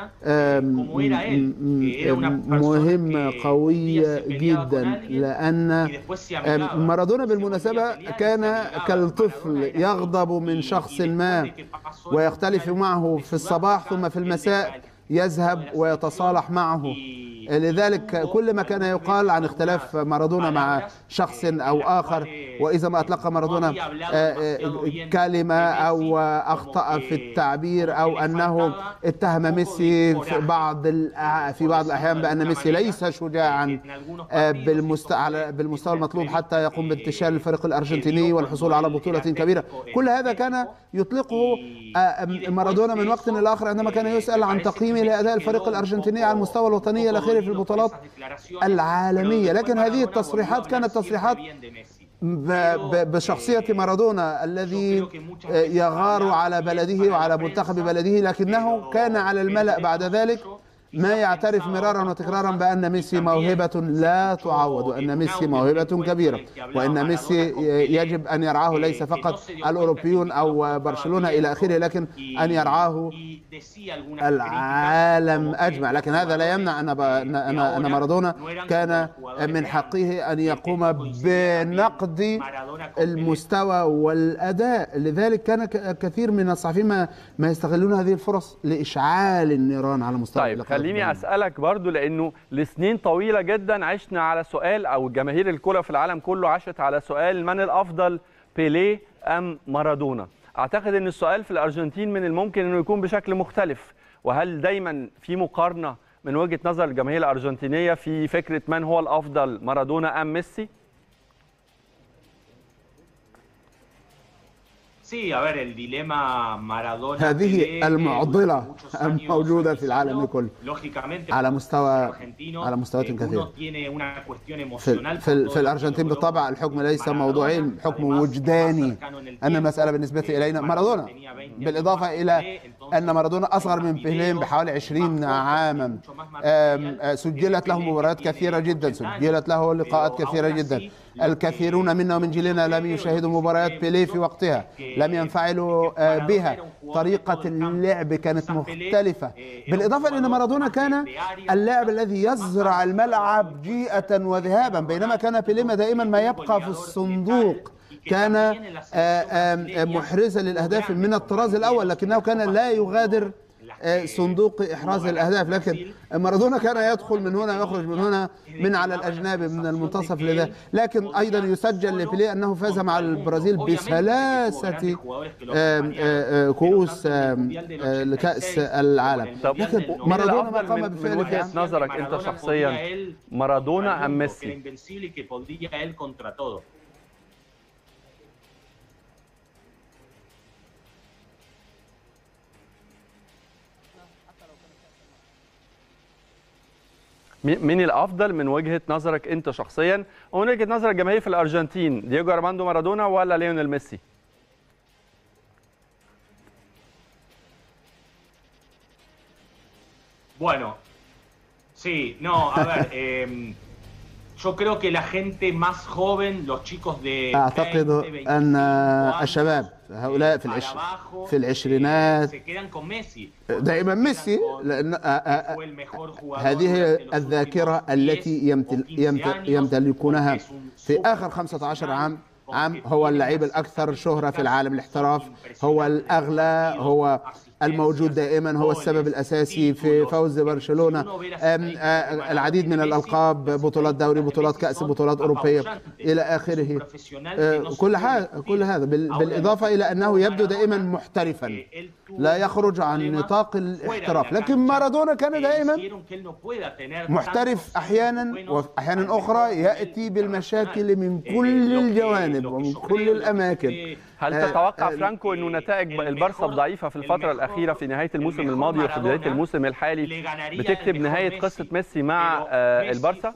مهمة قوية جدا، لأن مارادونا بالمناسبة كان كالطفل يغضب من شخص ما ويختلف معه في الصباح، ثم في المساء يذهب ويتصالح معه. لذلك كل ما كان يقال عن اختلاف مارادونا مع شخص أو آخر، وإذا ما أطلق مارادونا كلمة أو أخطأ في التعبير أو أنه اتهم ميسي في بعض الأحيان بأن ميسي ليس شجاعا بالمستوى المطلوب حتى يقوم بانتشال الفريق الأرجنتيني والحصول على بطولة كبيرة، كل هذا كان يطلقه مارادونا من وقت لآخر عندما كان يسأل عن تقييمه لأداء الفريق الأرجنتيني على المستوى الوطني إلى آخره في البطولات العالمية. لكن هذه التصريحات كانت تصريحات بشخصية مارادونا الذي يغار على بلده وعلى منتخب بلده، لكنه كان على الملأ بعد ذلك ما يعترف مرارا وتكرارا بأن ميسي موهبة لا تعوض، وأن ميسي موهبة كبيرة، وأن ميسي يجب أن يرعاه ليس فقط الأوروبيون أو برشلونة إلى آخره، لكن أن يرعاه العالم أجمع. لكن هذا لا يمنع أن مارادونا كان من حقه أن يقوم بنقد المستوى والأداء. لذلك كان كثير من الصحفيين ما يستغلون هذه الفرص لإشعال النيران على مستوى. طيب خليني أسألك برضو، لأنه لسنين طويلة جدا عشنا على سؤال، أو جماهير الكرة في العالم كله عاشت على سؤال: من الأفضل، بيليه أم مارادونا؟ أعتقد أن السؤال في الأرجنتين من الممكن أنه يكون بشكل مختلف، وهل دايما في مقارنة من وجهة نظر الجماهير الأرجنتينية في فكرة من هو الأفضل، مارادونا أم ميسي؟ هذه المعضلة الموجودة في العالم كله على مستويات كثيرة. في الأرجنتين بالطبع الحكم ليس موضوعي، حكم وجداني. أن المسألة بالنسبة إلينا مارادونا، بالإضافة إلى أن مارادونا أصغر من بيليه بحوالي 20 عاما، سجلت له مباريات كثيرة جدا، سجلت له لقاءات كثيرة جدا. الكثيرون منا ومن جيلنا لم يشاهدوا مباريات بيليه في وقتها، لم ينفعلوا بها، طريقة اللعب كانت مختلفة. بالإضافة إلى أن مارادونا كان اللاعب الذي يزرع الملعب جيئة وذهابا، بينما كان بيليه دائما ما يبقى في الصندوق، كان محرزا للأهداف من الطراز الأول، لكنه كان لا يغادر صندوق إحراز الأهداف. لكن مارادونا كان يدخل من هنا ويخرج من هنا، من على الأجناب من المنتصف لذا. لكن أيضا يسجل لبيليه أنه فاز مع البرازيل ب3 كؤوس لكأس العالم. لكن مارادونا ما قام بفعله. من وجهة نظرك أنت شخصيا، مارادونا أم ميسي؟ مين الافضل من وجهه نظرك انت شخصيا، ومن وجهه نظر الجماهير في الارجنتين، دييجو ارماندو مارادونا ولا ليونيل ميسي؟ Bueno, sí, no, a ver, yo creo que la gente más joven, los chicos de أعتقد أن الشباب هؤلاء في العشرينات دائما ميسي، لأن هذه الذاكرة التي يمتلكونها. في آخر 15 عام هو اللعيب الأكثر شهرة في العالم الاحتراف، هو الأغلى، هو الموجود دائما هو السبب الأساسي في فوز برشلونة. العديد من الألقاب، بطولات دوري، بطولات كأس، بطولات أوروبية إلى آخره. كل هذا بالإضافة إلى أنه يبدو دائما محترفا، لا يخرج عن نطاق الاحتراف. لكن مارادونا كان دائما محترف أحيانا، وأحيانا أخرى يأتي بالمشاكل من كل الجوانب ومن كل الأماكن. هل تتوقع فرانكو أنه نتائج البارسا ضعيفة في الفترة الأخيرة في نهاية الموسم الماضي وفي بداية الموسم الحالي بتكتب نهاية قصة ميسي مع البارسا؟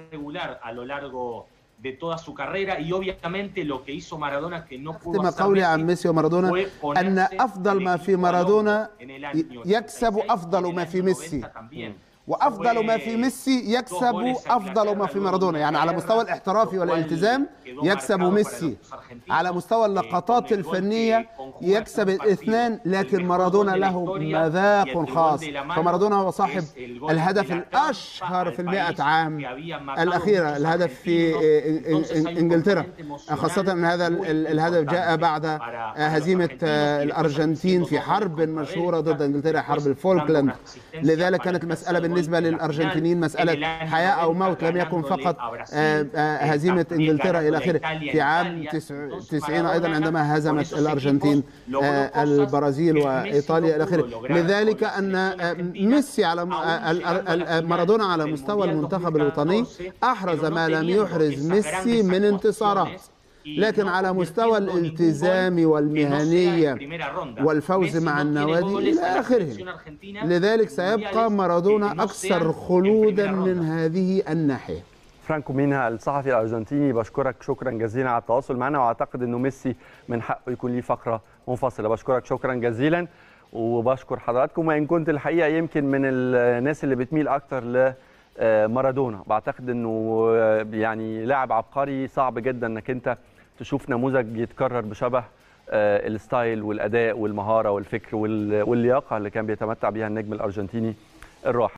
أختم قولي عن ميسي ومارادونا أن أفضل ما في مارادونا يكسب أفضل ما في ميسي، وأفضل ما في ميسي يكسب أفضل ما في مارادونا. يعني على مستوى الاحترافي والالتزام يكسب ميسي، على مستوى اللقطات الفنية يكسب الاثنان، لكن مارادونا له مذاق خاص. فمارادونا هو صاحب الهدف الأشهر في 100 عام الأخيرة، الهدف في إنجلترا، خاصة أن هذا الهدف جاء بعد هزيمة الأرجنتين في حرب مشهورة ضد إنجلترا، حرب الفولكلاند. لذلك كانت المسألة بالنسبة للأرجنتين مسألة حياة أو موت، لم يكن فقط هزيمة إنجلترا إلى آخره. في عام 90 أيضا عندما هزمت الأرجنتين البرازيل وإيطاليا إلى آخره. لذلك أن ميسي على مارادونا على مستوى المنتخب الوطني أحرز ما لم يحرز ميسي من انتصارات، لكن على مستوى الالتزام والمهنية والفوز مع النوادي إلى آخره. لذلك سيبقى مارادونا أكثر خلودا من هذه الناحية. فرانكو مينا الصحفي الأرجنتيني، بشكرك شكرا جزيلا على التواصل معنا، وأعتقد أنه ميسي من حقه يكون ليه فقرة منفصلة. بشكرك شكرا جزيلا، وبشكر حضراتكم. وإن كنت الحقيقة يمكن من الناس اللي بتميل أكتر لمارادونا، بعتقد أنه يعني لاعب عبقري، صعب جدا أنك أنت تشوف نموذج يتكرر بشبه الستايل والأداء والمهارة والفكر واللياقة اللي كان بيتمتع بها النجم الأرجنتيني الراحل.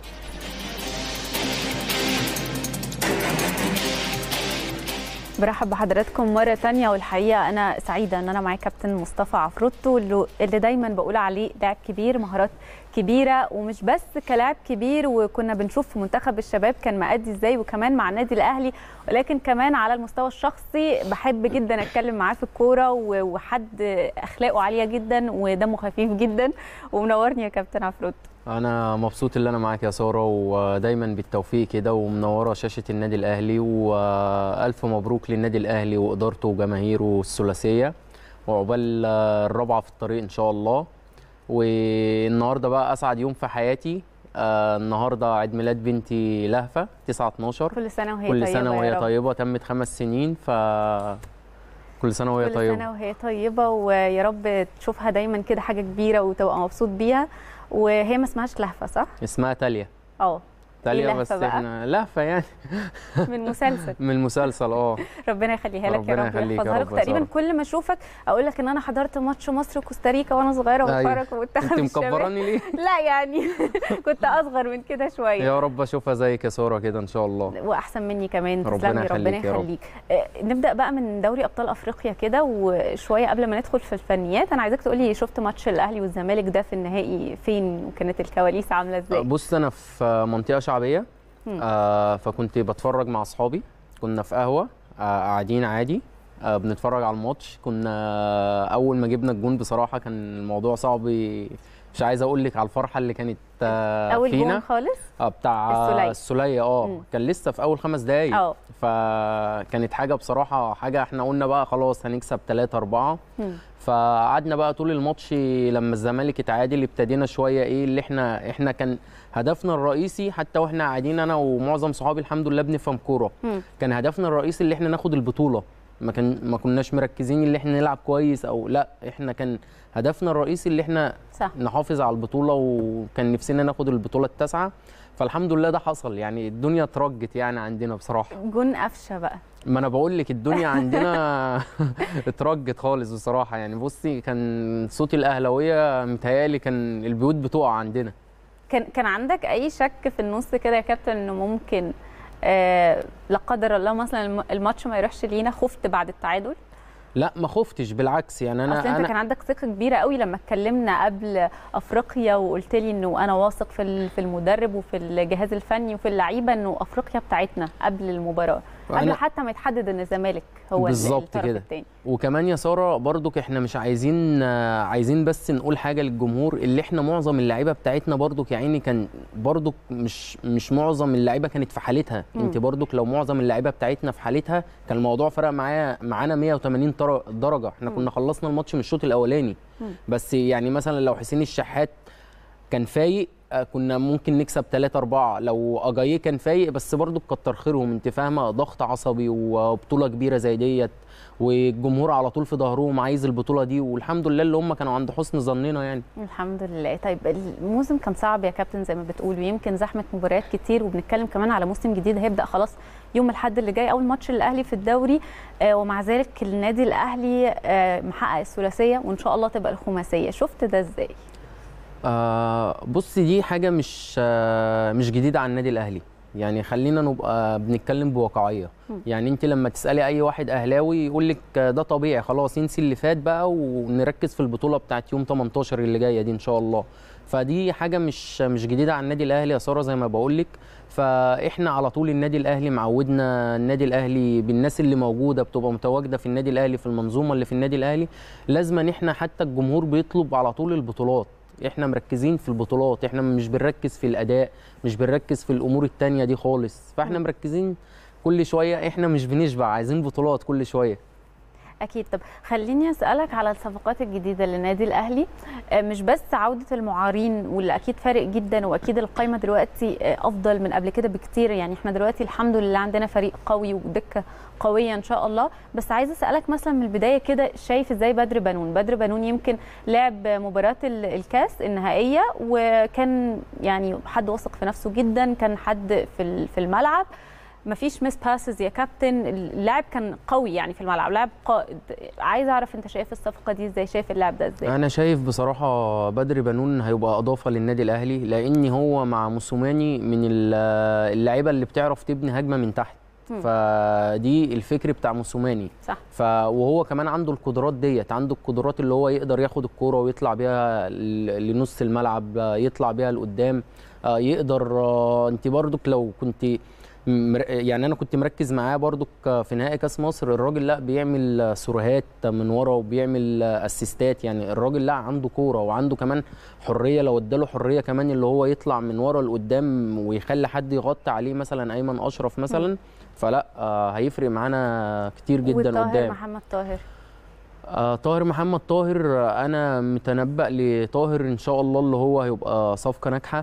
برحب بحضراتكم مرة تانية، والحقيقة أنا سعيدة أن أنا معايا كابتن مصطفى عفروتو اللي دايما بقول عليه لاعب كبير، مهارات كبيرة، ومش بس كلاعب كبير وكنا بنشوف في منتخب الشباب كان مأدي ازاي وكمان مع النادي الأهلي، ولكن كمان على المستوى الشخصي بحب جدا أتكلم معاه في الكورة، وحد أخلاقه عالية جدا ودمه خفيف جدا. ومنورني يا كابتن عفروتو. أنا مبسوط اللي أنا معاك يا سارة، ودايما بالتوفيق كده، ومنورة شاشة النادي الأهلي، وألف مبروك للنادي الأهلي وإدارته وجماهيره الثلاثية، وعقبال الرابعة في الطريق إن شاء الله. والنهارده بقى أسعد يوم في حياتي، النهارده عيد ميلاد بنتي لهفة 9/12. كل سنة وهي طيبة. كل سنة وهي طيبة، تمت 5 سنين، كل سنة وهي طيبة. كل سنة وهي طيبة، ويا رب تشوفها دايما كده حاجة كبيرة وتبقى مبسوط بيها. وهي ما اسمهاش لهفة صح؟ اسمها تاليا. تاليا، بس احنا لهفة يعني من مسلسل من المسلسل. ربنا يخليها لك يا رب ويحفظها لك. تقريبا كل ما اشوفك اقول لك ان انا حضرت ماتش مصر وكوستاريكا وانا صغيره وبتفرج في منتخب الشباب. انت مكبراني ليه؟ لا يعني كنت اصغر من كده شويه. يا رب اشوفها زيك يا ساره كده ان شاء الله، واحسن مني كمان. تسلمي، ربنا يخليك. نبدا بقى من دوري ابطال افريقيا كده، وشويه قبل ما ندخل في الفنيات انا عايزاك تقولي شفت ماتش الاهلي والزمالك ده في النهائي فين، وكانت الكواليس عامله ازاي؟ بص انا في منطقه شعبيه، فكنت بتفرج مع اصحابي، كنا في قهوه قاعدين عادي بنتفرج على الماتش. كنا اول ما جبنا الجون بصراحه كان الموضوع صعب، مش عايز اقول لك على الفرحه اللي كانت اول فينا. جون خالص بتاع السوليه كان لسه في اول 5 دقايق، فكانت حاجه بصراحه، حاجه احنا قلنا بقى خلاص هنكسب 3-4. فقعدنا بقى طول الماتش لما الزمالك اتعادل ابتدينا شويه اللي احنا كان هدفنا الرئيسي، حتى واحنا قاعدين انا ومعظم صحابي الحمد لله بنفهم كوره، كان هدفنا الرئيسي اللي احنا ناخد البطوله. ما كناش مركزين اللي احنا نلعب كويس او لا، احنا كان هدفنا الرئيسي اللي احنا نحافظ على البطوله، وكان نفسنا ناخد البطوله ال9. فالحمد لله ده حصل، يعني الدنيا اترجت يعني عندنا بصراحه. جون قفشه بقى، ما انا بقول لك الدنيا عندنا اترجت خالص بصراحه. يعني بصي كان صوت الاهلاويه متهيالي كان البيوت بتقع عندنا. كان عندك اي شك في النص كده يا كابتن انه ممكن لا قدر الله مثلا الماتش ما يروحش لينا؟ خفت بعد التعادل؟ لا ما خفتش بالعكس، يعني اصل انت كان عندك ثقه كبيره قوي لما اتكلمنا قبل افريقيا وقلت لي انه انا واثق في المدرب وفي الجهاز الفني وفي اللعيبه انه افريقيا بتاعتنا قبل المباراه، قبل حتى ما يتحدد ان الزمالك هو بالظبط كده. وكمان يا ساره برضك احنا مش عايزين بس نقول حاجه للجمهور، اللي احنا معظم اللعيبه بتاعتنا برضك يا عيني كان برضك مش معظم اللعيبه كانت في حالتها. انت برضك لو معظم اللعيبه بتاعتنا في حالتها كان الموضوع فرق معانا 180 درجه. احنا كنا خلصنا الماتش من الشوط الاولاني. بس يعني مثلا لو حسين الشحات كان فايق كنا ممكن نكسب 3-4. لو اجاييه كان فايق بس برضو كتر خيرهم، انت فاهمه، ضغط عصبي وبطوله كبيره زي ديت والجمهور على طول في ظهرهم عايز البطوله دي، والحمد لله اللي هم كانوا عند حسن ظننا يعني. الحمد لله. طيب الموسم كان صعب يا كابتن زي ما بتقول، ويمكن زحمه مباريات كتير، وبنتكلم كمان على موسم جديد هيبدا خلاص يوم الاحد اللي جاي اول ماتش للاهلي في الدوري، ومع ذلك النادي الاهلي محقق الثلاثيه وان شاء الله تبقى الخماسيه. شفت ده ازاي؟ بص دي حاجه مش جديده على النادي الاهلي، يعني خلينا نبقى بنتكلم بواقعيه. يعني انت لما تسالي اي واحد اهلاوي يقول لك ده طبيعي، خلاص ينسي اللي فات بقى ونركز في البطوله بتاعت يوم 18 اللي جايه دي ان شاء الله. فدي حاجه مش جديده على النادي الاهلي يا ساره زي ما بقول لك. فاحنا على طول النادي الاهلي معودنا النادي الاهلي بالناس اللي موجوده بتبقى متواجده في النادي الاهلي، في المنظومه اللي في النادي الاهلي لازم ان احنا حتى الجمهور بيطلب على طول البطولات. احنا مركزين في البطولات، احنا مش بنركز في الاداء، مش بنركز في الامور التانية دي خالص. فاحنا مركزين كل شويه، احنا مش بنشبع، عايزين بطولات كل شويه. اكيد. طب خليني اسالك على الصفقات الجديده للنادي الاهلي، مش بس عوده المعارين واللي اكيد فارق جدا، واكيد القائمه دلوقتي افضل من قبل كده بكتير. يعني احنا دلوقتي الحمد لله عندنا فريق قوي ودكه قويه ان شاء الله. بس عايزه اسالك مثلا من البدايه كده، شايف ازاي بدر بنون يمكن لعب مباراه الكاس النهائيه وكان يعني حد واثق في نفسه جدا، كان حد في الملعب، مفيش ميس باسز يا كابتن، اللاعب كان قوي يعني في الملعب، لاعب قائد. عايزه اعرف انت شايف الصفقه دي ازاي، شايف اللاعب ده ازاي؟ انا شايف بصراحه بدر بنون هيبقى اضافه للنادي الاهلي، لان هو مع موسوماني من اللعيبه اللي بتعرف تبني هجمه من تحت. فدي الفكر بتاع موسوماني صح. وهو كمان عنده القدرات ديت، عنده القدرات اللي هو يقدر ياخد الكوره ويطلع بيها لنص الملعب، يطلع بيها لقدام، يقدر. انت برضك لو كنت يعني انا كنت مركز معاه برضك في نهائي كاس مصر، الراجل لا بيعمل سروهات من ورا وبيعمل اسيستات. يعني الراجل لا عنده كوره وعنده كمان حريه، لو اداله حريه كمان اللي هو يطلع من ورا لقدام ويخلي حد يغطي عليه مثلا ايمن اشرف مثلا، فلا هيفرق معانا كتير جدا قدام. محمد طاهر طاهر محمد طاهر، انا متنبأ لطاهر ان شاء الله اللي هو هيبقى صفقه ناجحه،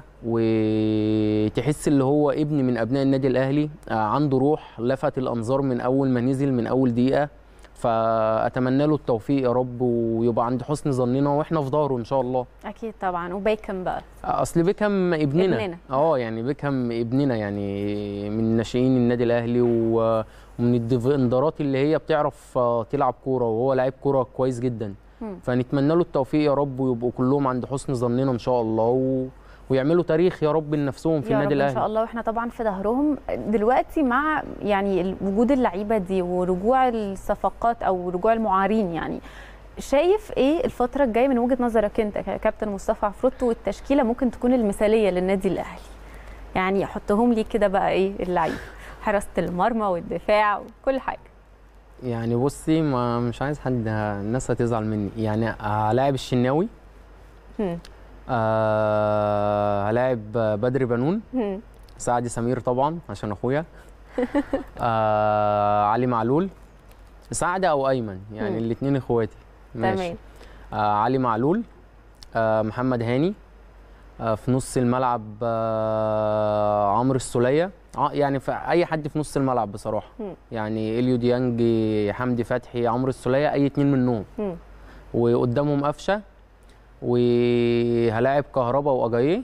وتحس اللي هو ابن من ابناء النادي الاهلي، عنده روح، لفت الانظار من اول ما نزل من اول دقيقه. فاتمنى له التوفيق يا رب ويبقى عند حسن ظننا واحنا في ظهره ان شاء الله. اكيد طبعا. وبيكم بقى، اصل بيكم ابننا. يعني بيكم ابننا، يعني من ناشئين النادي الاهلي ومن الديفندرات اللي هي بتعرف تلعب كوره، وهو لاعب كوره كويس جدا. فنتمنى له التوفيق يا رب ويبقوا كلهم عند حسن ظننا ان شاء الله ويعملوا تاريخ يا رب لنفسهم في النادي الاهلي ان شاء الله. واحنا طبعا في ظهرهم دلوقتي مع يعني وجود اللعيبه دي ورجوع الصفقات او رجوع المعارين. يعني شايف ايه الفتره الجايه من وجهه نظرك انت كابتن مصطفى عفروتو، والتشكيله ممكن تكون المثاليه للنادي الاهلي؟ يعني حطهم لي كده بقى، ايه اللعيبه، حراسه المرمى والدفاع وكل حاجه. يعني بصي، مش عايز حد الناس هتزعل مني، يعني هلاعب الشناوي، هلاعب بدر بنون، سعد سمير طبعا عشان اخويا، علي معلول، سعد او ايمن، يعني الاثنين اخواتي. ماشي. علي معلول، محمد هاني، في نص الملعب عمرو السوليه، يعني في اي حد في نص الملعب بصراحه. يعني اليو ديانج، حمدي فتحي، عمرو السوليه، اي اتنين منهم. وقدامهم قفشه، وهلاعب كهربا واجاييه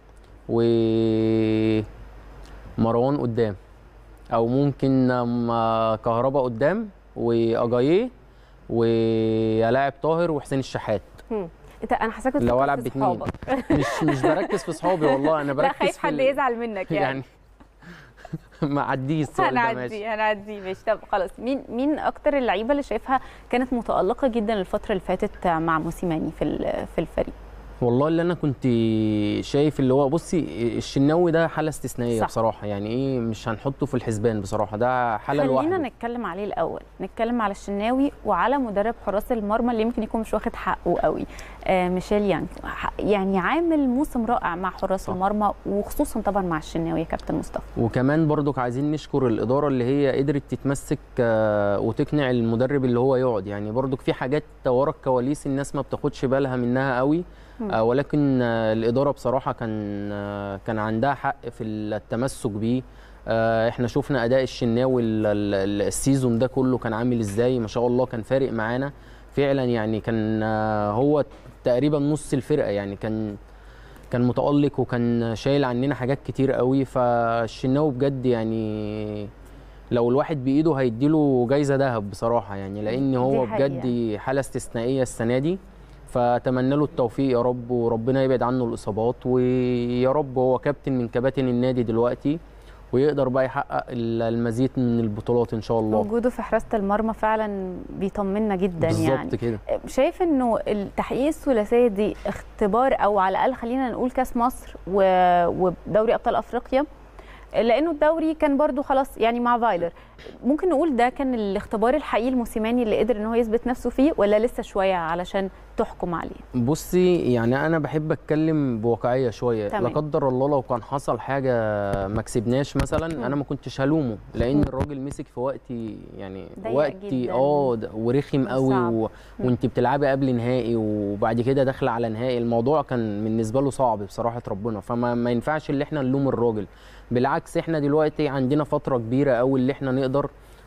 ومروان قدام، او ممكن كهربا قدام واجاييه، وهلاعب طاهر وحسين الشحات. انا حاساك لو العب باثنين مش بركز في صحابي والله، انا بركز لا خايف حد يزعل منك يعني ما عديش السؤال ده ماشي. هنعدي ماشي. طب خلاص، مين اكتر اللعيبه اللي شايفها كانت متالقه جدا الفتره اللي فاتت مع موسيماني في الفريق؟ والله اللي انا كنت شايف اللي هو بصي الشناوي ده حاله استثنائيه صح. بصراحه، يعني ايه مش هنحطه في الحسبان بصراحه، ده حاله لوحده. خلينا نتكلم عليه الاول، نتكلم على الشناوي وعلى مدرب حراس المرمى اللي يمكن يكون مش واخد حقه قوي، ميشيل يانج. يعني عامل موسم رائع مع حراس المرمى، وخصوصا طبعا مع الشناوي يا كابتن مصطفى. وكمان برضك عايزين نشكر الاداره اللي هي قدرت تتمسك وتقنع المدرب اللي هو يقعد، يعني برضك في حاجات ورا الكواليس الناس ما بتاخدش بالها منها قوي، ولكن الاداره بصراحه كان عندها حق في التمسك بيه. احنا شفنا اداء الشناوي السيزون ده كله كان عامل ازاي، ما شاء الله كان فارق معانا فعلا، يعني كان هو تقريبا نص الفرقه، يعني كان متالق وكان شايل عننا حاجات كتير قوي. فالشناوي بجد يعني لو الواحد بايده هيديله جايزه ذهب بصراحه، يعني لان هو بجد حاله استثنائيه السنه دي. فاتمنى له التوفيق يا رب، وربنا يبعد عنه الاصابات، ويا رب هو كابتن من كباتن النادي دلوقتي، ويقدر بقى يحقق المزيد من البطولات ان شاء الله. وجوده في حراسه المرمى فعلا بيطمنا جدا يعني. بالظبط كده. شايف انه تحقيق الثلاثيه دي اختبار، او على الاقل خلينا نقول كاس مصر ودوري ابطال افريقيا، لانه الدوري كان برضو خلاص يعني مع فايلر، ممكن نقول ده كان الاختبار الحقيقي الموسيماني اللي قدر ان هو يثبت نفسه فيه، ولا لسه شويه علشان تحكم عليه؟ بصي يعني انا بحب اتكلم بواقعيه شويه. تمام. لا قدر الله لو كان حصل حاجه ما كسبناش مثلا، انا ما كنتش هلومه، لان الراجل مسك في وقتي، يعني وقتي ورخم قوي وانت بتلعبي قبل نهائي وبعد كده داخله على نهائي، الموضوع كان بالنسبه له صعب بصراحه ربنا. فما ينفعش اللي احنا نلوم الراجل، بالعكس احنا دلوقتي عندنا فتره كبيره قوي اللي احنا نقدر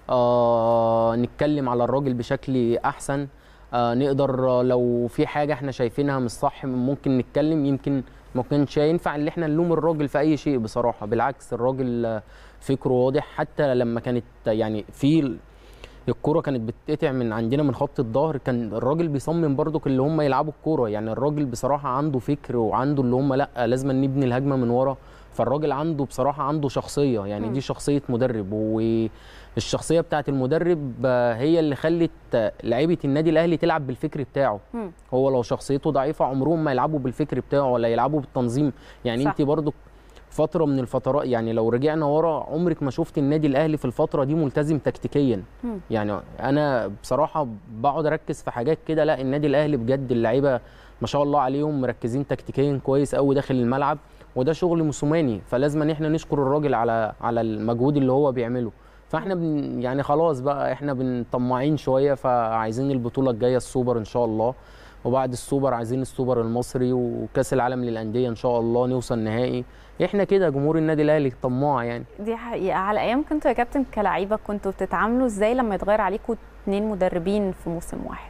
نتكلم على الراجل بشكل احسن، نقدر لو في حاجه احنا شايفينها مش صح ممكن نتكلم. يمكن ما كانش ينفع ان احنا نلوم الراجل في اي شيء بصراحه، بالعكس الراجل فكره واضح. حتى لما كانت يعني في الكوره كانت بتتقطع من عندنا من خط الظهر، كان الراجل بيصمم برضك اللي هم يلعبوا الكوره، يعني الراجل بصراحه عنده فكر وعنده اللي هم لا لازم نبني الهجمه من ورا. فالراجل عنده بصراحه عنده شخصيه، يعني دي شخصيه مدرب، والشخصيه بتاعه المدرب هي اللي خلت لعيبه النادي الاهلي تلعب بالفكر بتاعه. هو لو شخصيته ضعيفه عمرهم ما يلعبوا بالفكر بتاعه ولا يلعبوا بالتنظيم. يعني انت برضو فتره من الفترات، يعني لو رجعنا ورا عمرك ما شفت النادي الاهلي في الفتره دي ملتزم تكتيكيا. يعني انا بصراحه بقعد اركز في حاجات كده، لا النادي الاهلي بجد اللعيبه ما شاء الله عليهم مركزين تكتيكيا كويس قوي داخل الملعب، وده شغل موسوماني، فلازم ان احنا نشكر الراجل على المجهود اللي هو بيعمله. فاحنا يعني خلاص بقى احنا بنطمعين شويه، فعايزين البطوله الجايه السوبر ان شاء الله، وبعد السوبر عايزين السوبر المصري وكاس العالم للانديه ان شاء الله نوصل نهائي. احنا كده جمهور النادي الاهلي طماع يعني. دي حقيقه. على ايام كنتوا يا كابتن كلاعيبه كنتوا بتتعاملوا ازاي لما يتغير عليكم 2 مدربين في موسم واحد؟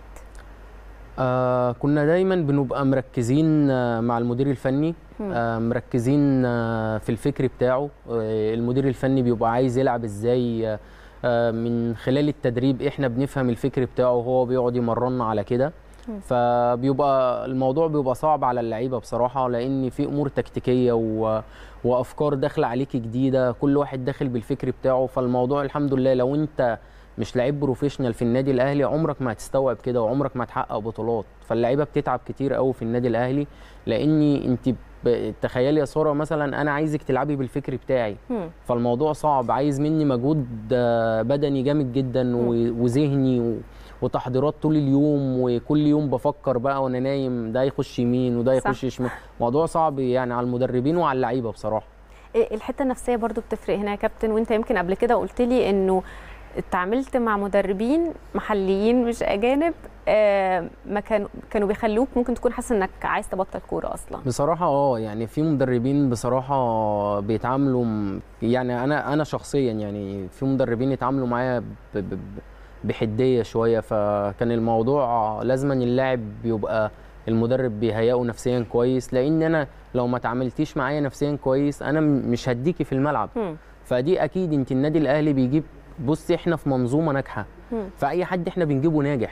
كنا دايما بنبقى مركزين مع المدير الفني، مركزين في الفكر بتاعه. المدير الفني بيبقى عايز يلعب ازاي، من خلال التدريب احنا بنفهم الفكر بتاعه وهو بيقعد يمرنا على كده. فبيبقى الموضوع بيبقى صعب على اللعيبه بصراحه، لان في امور تكتيكيه وافكار داخله عليك جديده، كل واحد داخل بالفكر بتاعه. فالموضوع الحمد لله لو انت مش لعيب بروفيشنال في النادي الاهلي عمرك ما هتستوعب كده وعمرك ما هتحقق بطولات. فاللعيبه بتتعب كتير قوي في النادي الاهلي، لاني انت تخيلي يا ساره مثلا انا عايزك تلعبي بالفكر بتاعي، فالموضوع صعب، عايز مني مجهود بدني جامد جدا وذهني وتحضيرات طول اليوم، وكل يوم بفكر بقى وانا نايم ده يخش يمين وده يخش شمال. موضوع صعب يعني على المدربين وعلى اللعيبه بصراحه. الحته النفسيه برضو بتفرق هنا يا كابتن، وانت يمكن قبل كده قلت لي انه اتعاملت مع مدربين محليين مش اجانب، ما كانوا بيخلوك ممكن تكون حاسس انك عايز تبطل كوره اصلا. بصراحه يعني في مدربين بصراحه بيتعاملوا يعني انا شخصيا يعني في مدربين يتعاملوا معايا بحديه شويه، فكان الموضوع لازم ان اللاعب يبقى المدرب بيهيئه نفسيا كويس، لان انا لو ما تعاملتيش معايا نفسيا كويس انا مش هديكي في الملعب. فدي اكيد انت النادي الاهلي بيجيب، بصي احنا في منظومه ناجحه، فاي حد احنا بنجيبه ناجح،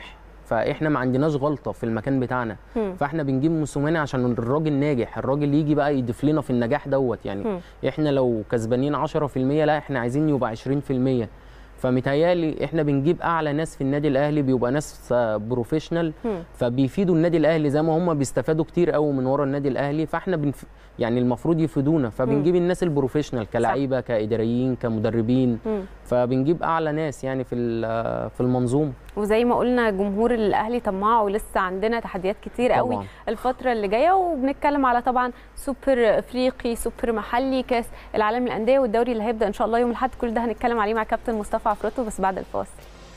فاحنا ما عندناش غلطه في المكان بتاعنا. فاحنا بنجيب موسيماني عشان الراجل ناجح، الراجل يجي بقى يضيف لنا في النجاح دوت يعني. احنا لو كسبانين 10% لا احنا عايزين يبقى 20%. فمتهيألي احنا بنجيب اعلى ناس في النادي الاهلي، بيبقى ناس بروفيشنال فبيفيدوا النادي الاهلي زي ما هم بيستفادوا كتير قوي من ورا النادي الاهلي، فاحنا يعني المفروض يفيدونا، فبنجيب الناس البروفيشنال كلاعيبه كاداريين كمدربين، فبنجيب اعلى ناس يعني في المنظومه. وزي ما قلنا جمهور الاهلي طماع ولسه عندنا تحديات كتير طبعا قوي الفتره اللي جايه، وبنتكلم على طبعا سوبر افريقي، سوبر محلي، كاس العالم للانديه، والدوري اللي هيبدا ان شاء الله يوم الاحد. كل ده هنتكلم عليه مع كابتن مصطفى عفروتو بس بعد الفاصل.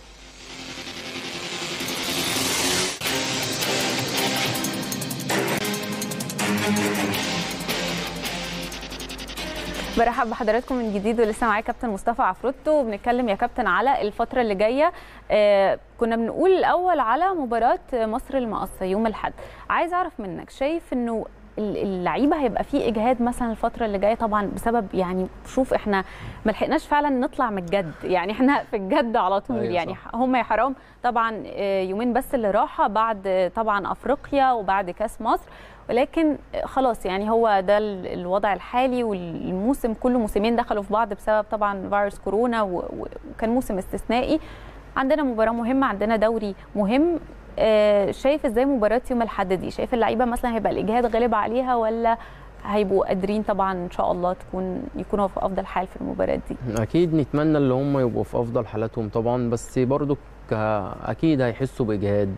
برحب بحضراتكم من جديد ولسه معايا كابتن مصطفى عفروتو، وبنتكلم يا كابتن على الفتره اللي جايه. كنا بنقول الاول على مباراه مصر المقصه يوم الاحد. عايز اعرف منك، شايف انه اللعيبه هيبقى فيه اجهاد مثلا الفتره اللي جايه طبعا بسبب يعني شوف احنا ما لحقناش فعلا نطلع من الجد، يعني احنا في الجد على طول. أيوة يعني هم يا حرام طبعا يومين بس اللي راحه بعد طبعا افريقيا وبعد كاس مصر، ولكن خلاص يعني هو ده الوضع الحالي، والموسم كله موسمين دخلوا في بعض بسبب طبعا فيروس كورونا، وكان موسم استثنائي. عندنا مباراه مهمه، عندنا دوري مهم. شايف ازاي مباراه يوم الاحد دي؟ شايف اللعيبه مثلا هيبقى الاجهاد غالب عليها، ولا هيبقوا قادرين طبعا ان شاء الله يكونوا في افضل حال في المباراه دي؟ اكيد نتمنى ان هم يبقوا في افضل حالاتهم طبعا، بس برضو اكيد هيحسوا باجهاد.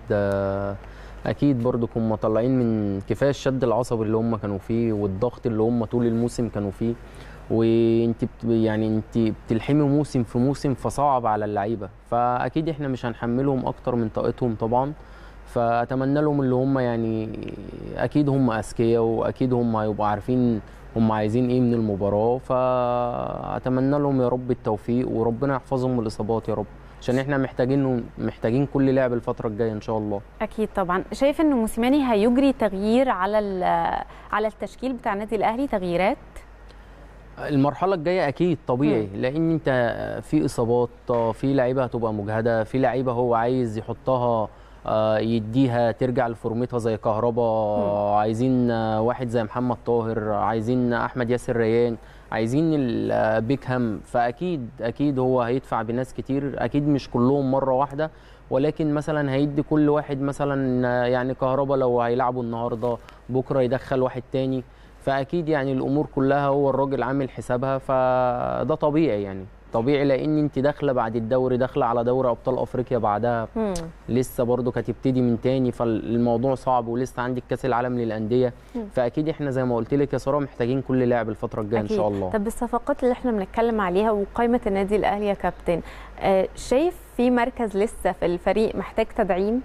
اكيد برضو هم طالعين من كفايه الشد العصبي اللي هم كانوا فيه والضغط اللي هم طول الموسم كانوا فيه، وانت يعني انت بتلحمي موسم في موسم، فصعب على اللعيبه، فاكيد احنا مش هنحملهم اكتر من طاقتهم طبعا. فاتمنى لهم اللي هم يعني اكيد هم اذكياء، واكيد هم هيبقوا عارفين هم عايزين ايه من المباراه، فاتمنى لهم يا رب التوفيق، وربنا يحفظهم من الاصابات يا رب، عشان احنا محتاجين كل لاعب الفتره الجايه ان شاء الله. اكيد طبعا. شايف ان موسيماني هيجري تغيير على التشكيل بتاع النادي الاهلي، تغييرات المرحله الجايه اكيد طبيعي، لان انت في اصابات، في لعيبه هتبقى مجهده، في لعيبه هو عايز يحطها يديها ترجع لفورمتها زي كهربا، عايزين واحد زي محمد طاهر، عايزين احمد ياسر ريان، عايزين بيكهام، فاكيد هو هيدفع بناس كتير، اكيد مش كلهم مره واحده، ولكن مثلا هيدي كل واحد مثلا يعني كهربا لو هيلعبوا النهارده بكره يدخل واحد تاني، فاكيد يعني الامور كلها هو الراجل عامل حسابها، فده طبيعي يعني طبيعي، لان انت داخله بعد الدوري، داخله على دوري ابطال افريقيا بعدها لسه برضو هتبتدي من تاني، فالموضوع صعب، ولسه عندك كاس العالم للانديه، فاكيد احنا زي ما قلت لك يا ساره محتاجين كل لاعب الفتره الجايه ان شاء الله. طب الصفقات اللي احنا بنتكلم عليها وقائمه النادي الاهلي يا كابتن، شايف في مركز لسه في الفريق محتاج تدعيم؟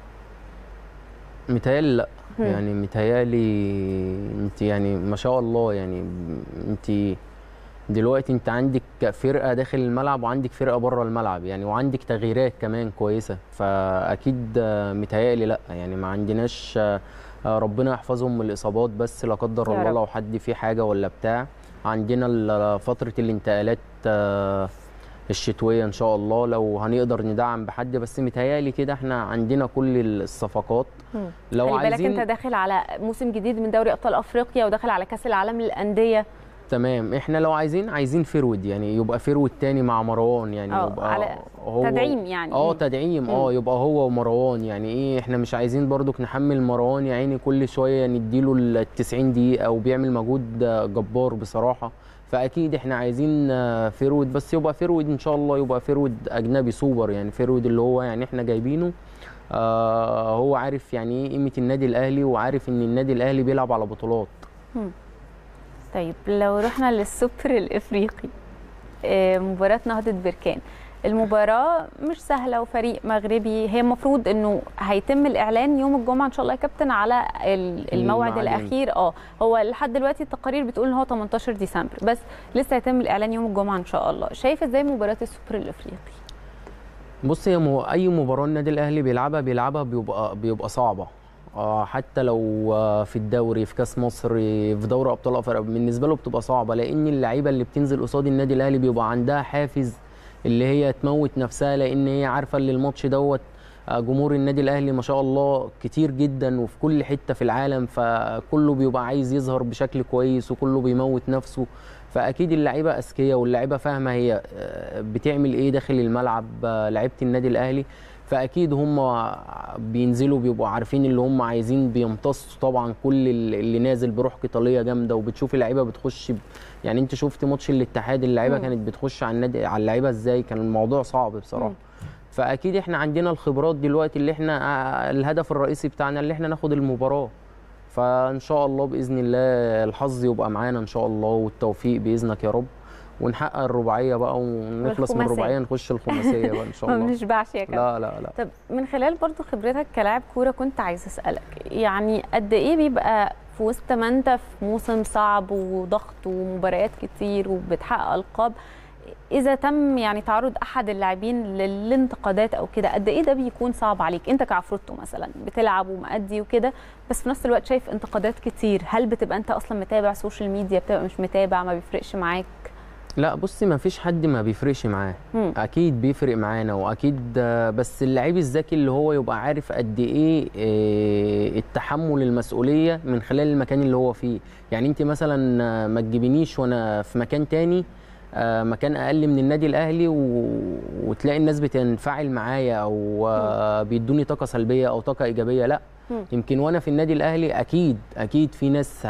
متهيألي لا، يعني متهيألي انت يعني ما شاء الله، يعني انت دلوقتي انت عندك فرقه داخل الملعب وعندك فرقه بره الملعب يعني، وعندك تغييرات كمان كويسه، فاكيد متهيألي لا، يعني ما عندناش، ربنا يحفظهم من الاصابات بس لا قدر الله لو حد فيه حاجه ولا بتاع. عندنا فتره الانتقالات الشتويه ان شاء الله لو هنقدر ندعم بحد، بس متهيألي كده احنا عندنا كل الصفقات. لو خلي بالك انت داخل على موسم جديد من دوري ابطال افريقيا وداخل على كاس العالم للانديه. تمام، احنا لو عايزين فيرود، يعني يبقى فيرود تاني مع مروان، يعني يبقى على هو تدعيم يعني تدعيم يبقى هو ومروان، يعني ايه احنا مش عايزين برضك نحمل مروان يا عيني كل شويه نديله ال 90 دقيقه وبيعمل مجهود جبار بصراحه، فاكيد احنا عايزين فيرود، بس يبقى فيرود ان شاء الله يبقى فيرود اجنبي سوبر، يعني فيرود اللي هو يعني احنا جايبينه هو عارف يعني ايه قيمه النادي الاهلي، وعارف ان النادي الاهلي بيلعب على بطولات. طيب لو رحنا للسوبر الافريقي، مباراه نهضه بركان، المباراه مش سهله وفريق مغربي، هي المفروض انه هيتم الاعلان يوم الجمعه ان شاء الله يا كابتن على الموعد الاخير. هو لحد دلوقتي التقارير بتقول ان هو 18 ديسمبر، بس لسه هيتم الاعلان يوم الجمعه ان شاء الله. شايف ازاي مباراه السوبر الافريقي؟ بص، هي اي مباراه النادي الاهلي بيلعبها بيبقى صعبه، حتى لو في الدوري، في كاس مصر، في دوري ابطال افريقيا، بالنسبه له بتبقى صعبه، لان اللعيبه اللي بتنزل قصاد النادي الاهلي بيبقى عندها حافز اللي هي تموت نفسها، لان هي عارفه ان الماتش دوت جمهور النادي الاهلي ما شاء الله كتير جدا وفي كل حته في العالم، فكله بيبقى عايز يظهر بشكل كويس وكله بيموت نفسه. فاكيد اللعيبه اذكياء واللعيبه فاهمه هي بتعمل ايه داخل الملعب، لعيبه النادي الاهلي. فاكيد هم بينزلوا بيبقوا عارفين اللي هم عايزين، بيمتصوا طبعا كل اللي نازل بروح قتاليه جامده. وبتشوف اللعيبه بتخش يعني انت شفت ماتش الاتحاد اللعيبه كانت بتخش على النادي على اللعيبه ازاي، كان الموضوع صعب بصراحه. فاكيد احنا عندنا الخبرات دلوقتي اللي احنا الهدف الرئيسي بتاعنا اللي احنا ناخد المباراه. فان شاء الله باذن الله الحظ يبقى معانا ان شاء الله والتوفيق باذنك يا رب، ونحقق الرباعيه بقى ونخلص من الرباعيه نخش الخماسيه بقى ان شاء الله. ما بنشبعش يا كابتن. لا. طب من خلال برضو خبرتك كلاعب كوره كنت عايز اسالك، يعني قد ايه بيبقى في وسط ما انت في موسم صعب وضغط ومباريات كتير وبتحقق القاب، اذا تم يعني تعرض احد اللاعبين للانتقادات او كده، قد ايه ده بيكون صعب عليك انت كعفروتو مثلا بتلعب ومأدي وكده، بس في نفس الوقت شايف انتقادات كتير؟ هل بتبقى انت اصلا متابع سوشيال ميديا، بتبقى مش متابع، ما بيفرقش معاك؟ لا بصي، ما فيش حد ما بيفرقش معاه، اكيد بيفرق معانا واكيد، بس اللعيب الذكي اللي هو يبقى عارف قد ايه التحمل المسؤوليه من خلال المكان اللي هو فيه. يعني انت مثلا ما تجيبينيش وانا في مكان تاني، مكان اقل من النادي الاهلي وتلاقي الناس بتنفعل معايا او بيدوني طاقه سلبيه او طاقه ايجابيه. لا، يمكن وانا في النادي الاهلي اكيد في ناس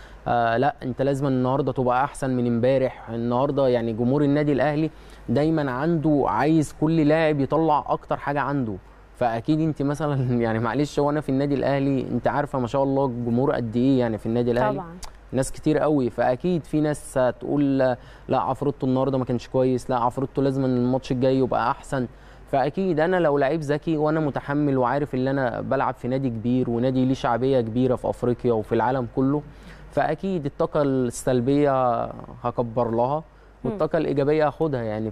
لا انت لازم النهارده تبقى احسن من امبارح. النهارده يعني جمهور النادي الاهلي دايما عنده عايز كل لاعب يطلع اكتر حاجه عنده. فاكيد انت مثلا يعني معلش، وانا في النادي الاهلي انت عارفه ما شاء الله الجمهور قد ايه يعني في النادي الاهلي طبعا ناس كتير قوي. فاكيد في ناس هتقول لا عفروتو النهارده ما كانش كويس، لا عفروتو لازم الماتش الجاي يبقى احسن. فاكيد انا لو لعيب ذكي وانا متحمل وعارف ان انا بلعب في نادي كبير ونادي ليه شعبيه كبيره في افريقيا وفي العالم كله، فاكيد الطاقه السلبيه هكبر لها والطاقه الايجابيه هاخدها. يعني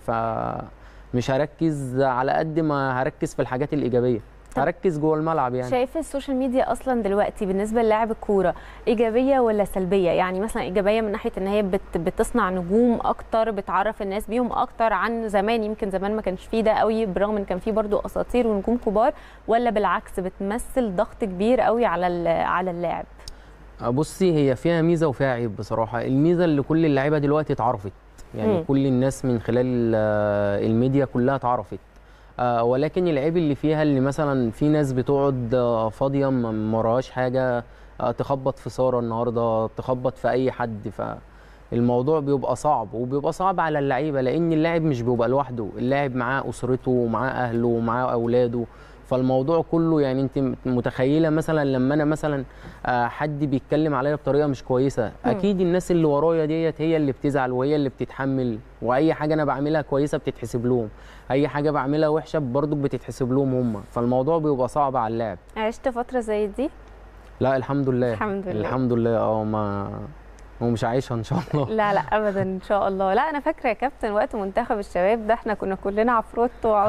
فمش هركز على قد ما هركز في الحاجات الايجابيه، هركز جوه الملعب. يعني شايف السوشيال ميديا اصلا دلوقتي بالنسبه للاعب الكوره ايجابيه ولا سلبيه؟ يعني مثلا ايجابيه من ناحيه ان هي بتصنع نجوم اكتر، بتعرف الناس بيهم اكتر عن زمان، يمكن زمان ما كانش فيه ده قوي برغم ان كان فيه برضو اساطير ونجوم كبار، ولا بالعكس بتمثل ضغط كبير قوي على اللاعب؟ بصي، هي فيها ميزه وفيها عيب بصراحه. الميزه اللي كل اللعيبه دلوقتي اتعرفت، يعني كل الناس من خلال الميديا كلها اتعرفت، ولكن العيب اللي فيها اللي مثلا في ناس بتقعد فاضيه ما وراهاش حاجه، تخبط في ساره النهارده، تخبط في اي حد. فالموضوع بيبقى صعب، وبيبقى صعب على اللعيبه لان اللاعب مش بيبقى لوحده، اللاعب معاه اسرته ومعاه اهله ومعاه اولاده. فالموضوع كله يعني انت متخيله مثلا لما انا مثلا حد بيتكلم عليا بطريقه مش كويسه، اكيد الناس اللي ورايا ديت هي اللي بتزعل وهي اللي بتتحمل، واي حاجه انا بعملها كويسه بتتحسب لهم، اي حاجه بعملها وحشه برضو بتتحسب لهم هم. فالموضوع بيبقى صعب على اللاعب. عشت فتره زي دي؟ لا الحمد لله. الحمد لله. ما هو مش عايشها ان شاء الله. لا ابدا ان شاء الله. لا انا فاكره يا كابتن وقت منتخب الشباب ده احنا كنا كلنا عفروتو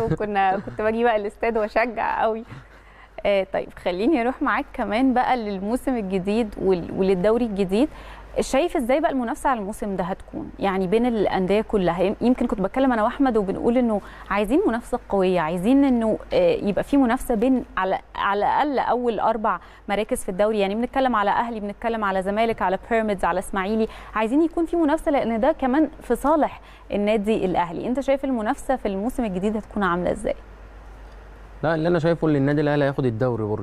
كنت باجي بقى الاستاد واشجع قوي. طيب خليني اروح معاك كمان بقى للموسم الجديد وللدوري الجديد. شايف ازاي بقى المنافسه على الموسم ده هتكون يعني بين الانديه كلها؟ يمكن كنت بتكلم انا واحمد وبنقول انه عايزين منافسه قويه، عايزين انه يبقى في منافسه بين على الاقل اول 4 مراكز في الدوري. يعني بنتكلم على اهلي، بنتكلم على زمالك، على بيراميدز، على اسماعيلي، عايزين يكون في منافسه لان ده كمان في صالح النادي الاهلي. انت شايف المنافسه في الموسم الجديد هتكون عامله ازاي؟ لا اللي انا شايفه ان النادي الاهلي هياخد الدوري برضه.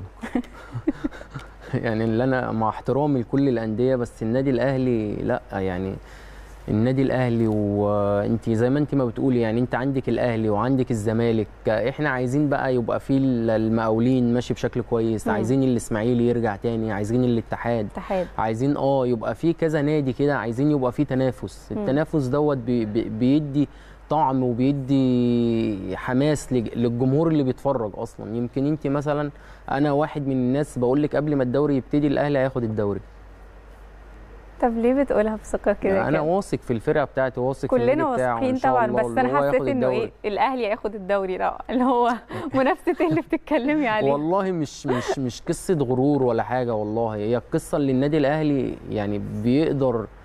يعني اللي انا مع احترامي لكل الانديه، بس النادي الاهلي لا، يعني النادي الاهلي وانت زي ما انت ما بتقولي، يعني انت عندك الاهلي وعندك الزمالك، احنا عايزين بقى يبقى في المقاولين ماشي بشكل كويس، عايزين الاسماعيلي يرجع تاني، عايزين الاتحاد، عايزين يبقى في كذا نادي كده، عايزين يبقى في تنافس. التنافس دوت بيدي طعم وبيدي حماس للجمهور اللي بيتفرج اصلا. يمكن انت مثلا، انا واحد من الناس بقول لك قبل ما الدوري يبتدي الاهلي هياخد الدوري. طب ليه بتقولها بثقه كده؟ انا واثق في الفرقه بتاعتي، واثق في النادي بتاعه، كلنا واثقين طبعا، بس انا حسيت انه ايه الاهلي هياخد الدوري ده اللي هو منافسه اللي بتتكلمي عليه. والله مش قصه غرور ولا حاجه، والله هي القصه اللي النادي الاهلي يعني بيقدر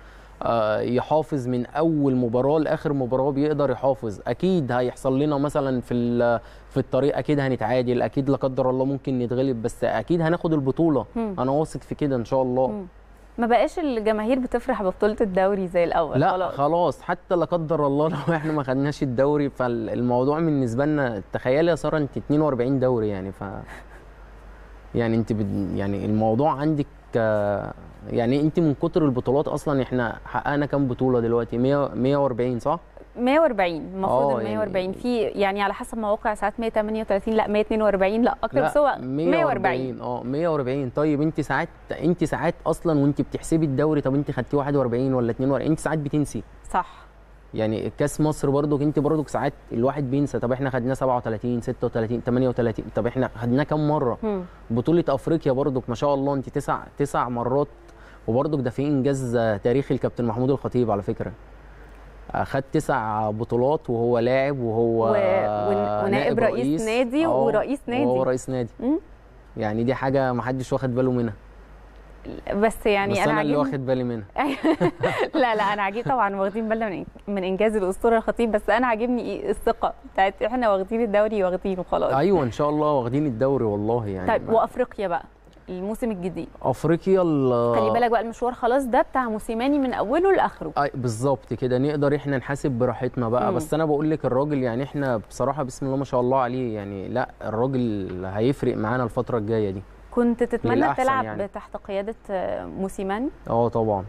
يحافظ من اول مباراه لاخر مباراه، بيقدر يحافظ. اكيد هيحصل لنا مثلا في الطريق، اكيد هنتعادل، اكيد لا قدر الله ممكن نتغلب، بس اكيد هناخد البطوله. انا واثق في كده ان شاء الله. ما بقاش الجماهير بتفرح ببطوله الدوري زي الاول. لا خلاص، حتى لا قدر الله لو احنا ما خدناش الدوري، فالموضوع بالنسبه لنا، تخيلي يا ساره انت 42 دوري يعني، يعني انت يعني الموضوع عندك، يعني انت من كتر البطولات اصلا. احنا حققنا كام بطوله دلوقتي؟ 140 صح؟ 140 المفروض. ال 140 يعني في يعني على حسب مواقع ساعات 138 لا 142 لا اكتر، بس هو 140. 140. طيب انت ساعات اصلا وانت بتحسبي الدوري، طب انت خدتي 41 ولا 42؟ انت ساعات بتنسي. صح. يعني كاس مصر برضك انت برضك ساعات الواحد بينسى، طب احنا خدناه 37 36 38، طب احنا خدناه كام مره؟ بطوله افريقيا برضك ما شاء الله انت تسع مرات، وبرضك ده في انجاز تاريخي الكابتن محمود الخطيب على فكره. خد 9 بطولات وهو لاعب وهو ونائب رئيس نادي ورئيس نادي. وهو رئيس نادي. يعني دي حاجه ما حدش واخد باله منها، بس يعني بس انا اللي واخد بالي منها. لا انا عاجبني طبعا، واخدين بالنا من انجاز الاسطوره الخطيب، بس انا عاجبني الثقه بتاعت احنا واخدين الدوري، واخدينه خلاص. ايوه ان شاء الله واخدين الدوري والله يعني. طيب وافريقيا بقى الموسم الجديد؟ افريقيا خلي بالك بقى المشوار خلاص ده بتاع موسيماني من اوله لاخره. بالظبط كده، نقدر احنا نحاسب براحتنا بقى. بس انا بقول لك الراجل يعني احنا بصراحه بسم الله ما شاء الله عليه يعني، لا الراجل هيفرق معانا الفتره الجايه دي. كنت تتمنى تلعب يعني تحت قياده موسيماني؟ طبعا.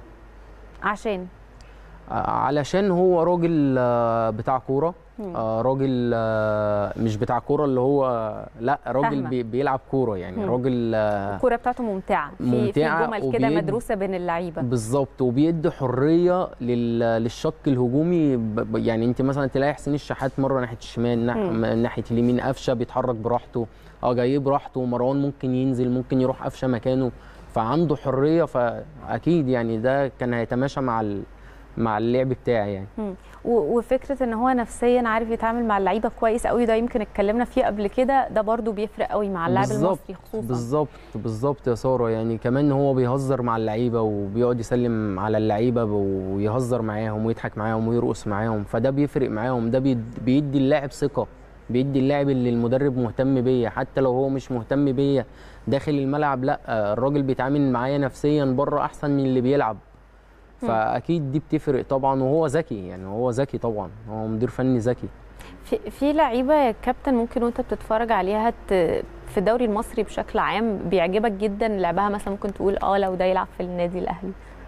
علشان هو راجل بتاع كوره، راجل مش بتاع كوره اللي هو، لا راجل بيلعب كوره يعني. راجل الكوره بتاعته ممتعه في جمل كده مدروسه بين اللعيبه. بالظبط، وبيدي حريه للشق الهجومي. يعني انت مثلا تلاقي حسين الشحات مره ناحيه الشمال، ناحيه اليمين، قفشه بيتحرك براحته، جاي براحته، مروان ممكن ينزل، ممكن يروح قفشه مكانه، فعنده حريه. فاكيد يعني ده كان هيتماشى مع اللعب بتاعي يعني. وفكره ان هو نفسيا عارف يتعامل مع اللعيبه كويس قوي، ده يمكن اتكلمنا فيه قبل كده، ده برضو بيفرق قوي مع اللاعب المصري خصوصا. بالظبط يا ساره، يعني كمان هو بيهزر مع اللعيبه، وبيقعد يسلم على اللعيبه ويهزر معاهم ويضحك معاهم ويرقص معاهم، فده بيفرق معاهم. ده بيدي اللاعب ثقه، بيدي اللاعب اللي المدرب مهتم بيا، حتى لو هو مش مهتم بيا داخل الملعب، لا الراجل بيتعامل معايا نفسيا بره احسن من اللي بيلعب. فاكيد دي بتفرق طبعا. وهو ذكي يعني، هو ذكي طبعا، هو مدير فني ذكي. في لعيبه يا كابتن ممكن وانت بتتفرج عليها في الدوري المصري بشكل عام بيعجبك جدا لعبها، مثلا ممكن تقول لو ده يلعب في النادي الاهلي؟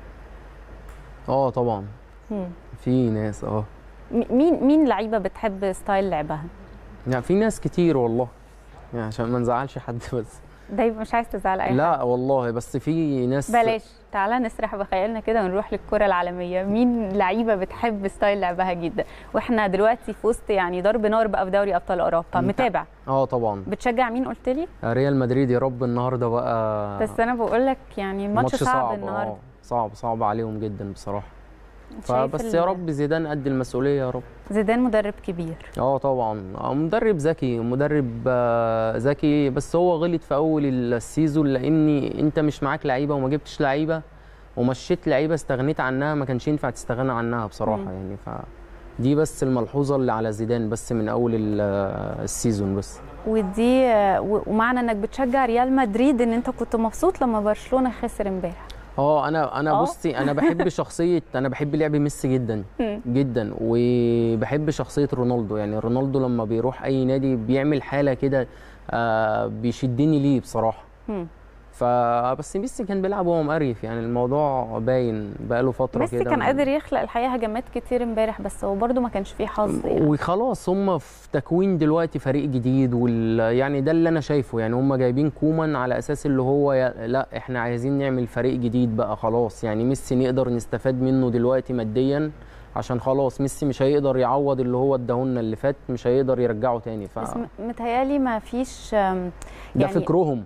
طبعا. في ناس مين لعيبه بتحب ستايل لعبها؟ يعني في ناس كتير والله، يعني عشان ما نزعلش حد، بس دايما مش عايز تزعل اي حد. لا والله، بس في ناس. بلاش، تعالى نسرح بخيالنا كده ونروح للكره العالميه. مين لعيبه بتحب ستايل لعبها جدا؟ واحنا دلوقتي في وسط يعني ضرب نار بقى في دوري ابطال اوروبا، متابع؟ طبعا. بتشجع مين قلت لي؟ ريال مدريد. يا رب النهارده بقى. بس انا بقول لك يعني الماتش صعب النهارده. صعب عليهم جدا بصراحه. فبس يا رب زيدان قد المسؤوليه يا رب. زيدان مدرب كبير. طبعا، مدرب ذكي، مدرب ذكي، بس هو غلط في اول السيزون، لان انت مش معاك لعيبه وما جبتش لعيبه ومشيت لعيبه استغنيت عنها، ما كانش ينفع تستغنى عنها بصراحه يعني. فدي بس الملحوظه اللي على زيدان بس من اول السيزون بس. ودي ومعنى انك بتشجع ريال مدريد ان انت كنت مبسوط لما برشلونه خسر امبارح. انا بصي، انا بحب انا بحب لعب ميسي جدا جدا، وبحب شخصيه رونالدو. يعني رونالدو لما بيروح اي نادي بيعمل حاله كده بيشدني ليه بصراحه. فبس ميسي كان بيلعب وهو مقريف، يعني الموضوع باين بقاله فتره كده. ميسي كان قادر يخلق الحقيقه هجمات كتير امبارح، بس هو برده ما كانش فيه حظ يعني. وخلاص هم في تكوين دلوقتي فريق جديد، يعني ده اللي انا شايفه. يعني هم جايبين كومان على اساس اللي هو لا احنا عايزين نعمل فريق جديد بقى خلاص. يعني ميسي نقدر نستفاد منه دلوقتي ماديا، عشان خلاص ميسي مش هيقدر يعوض اللي هو اداهولنا اللي فات، مش هيقدر يرجعه تاني. بس متهيالي ما فيش يعني ده فكرهم.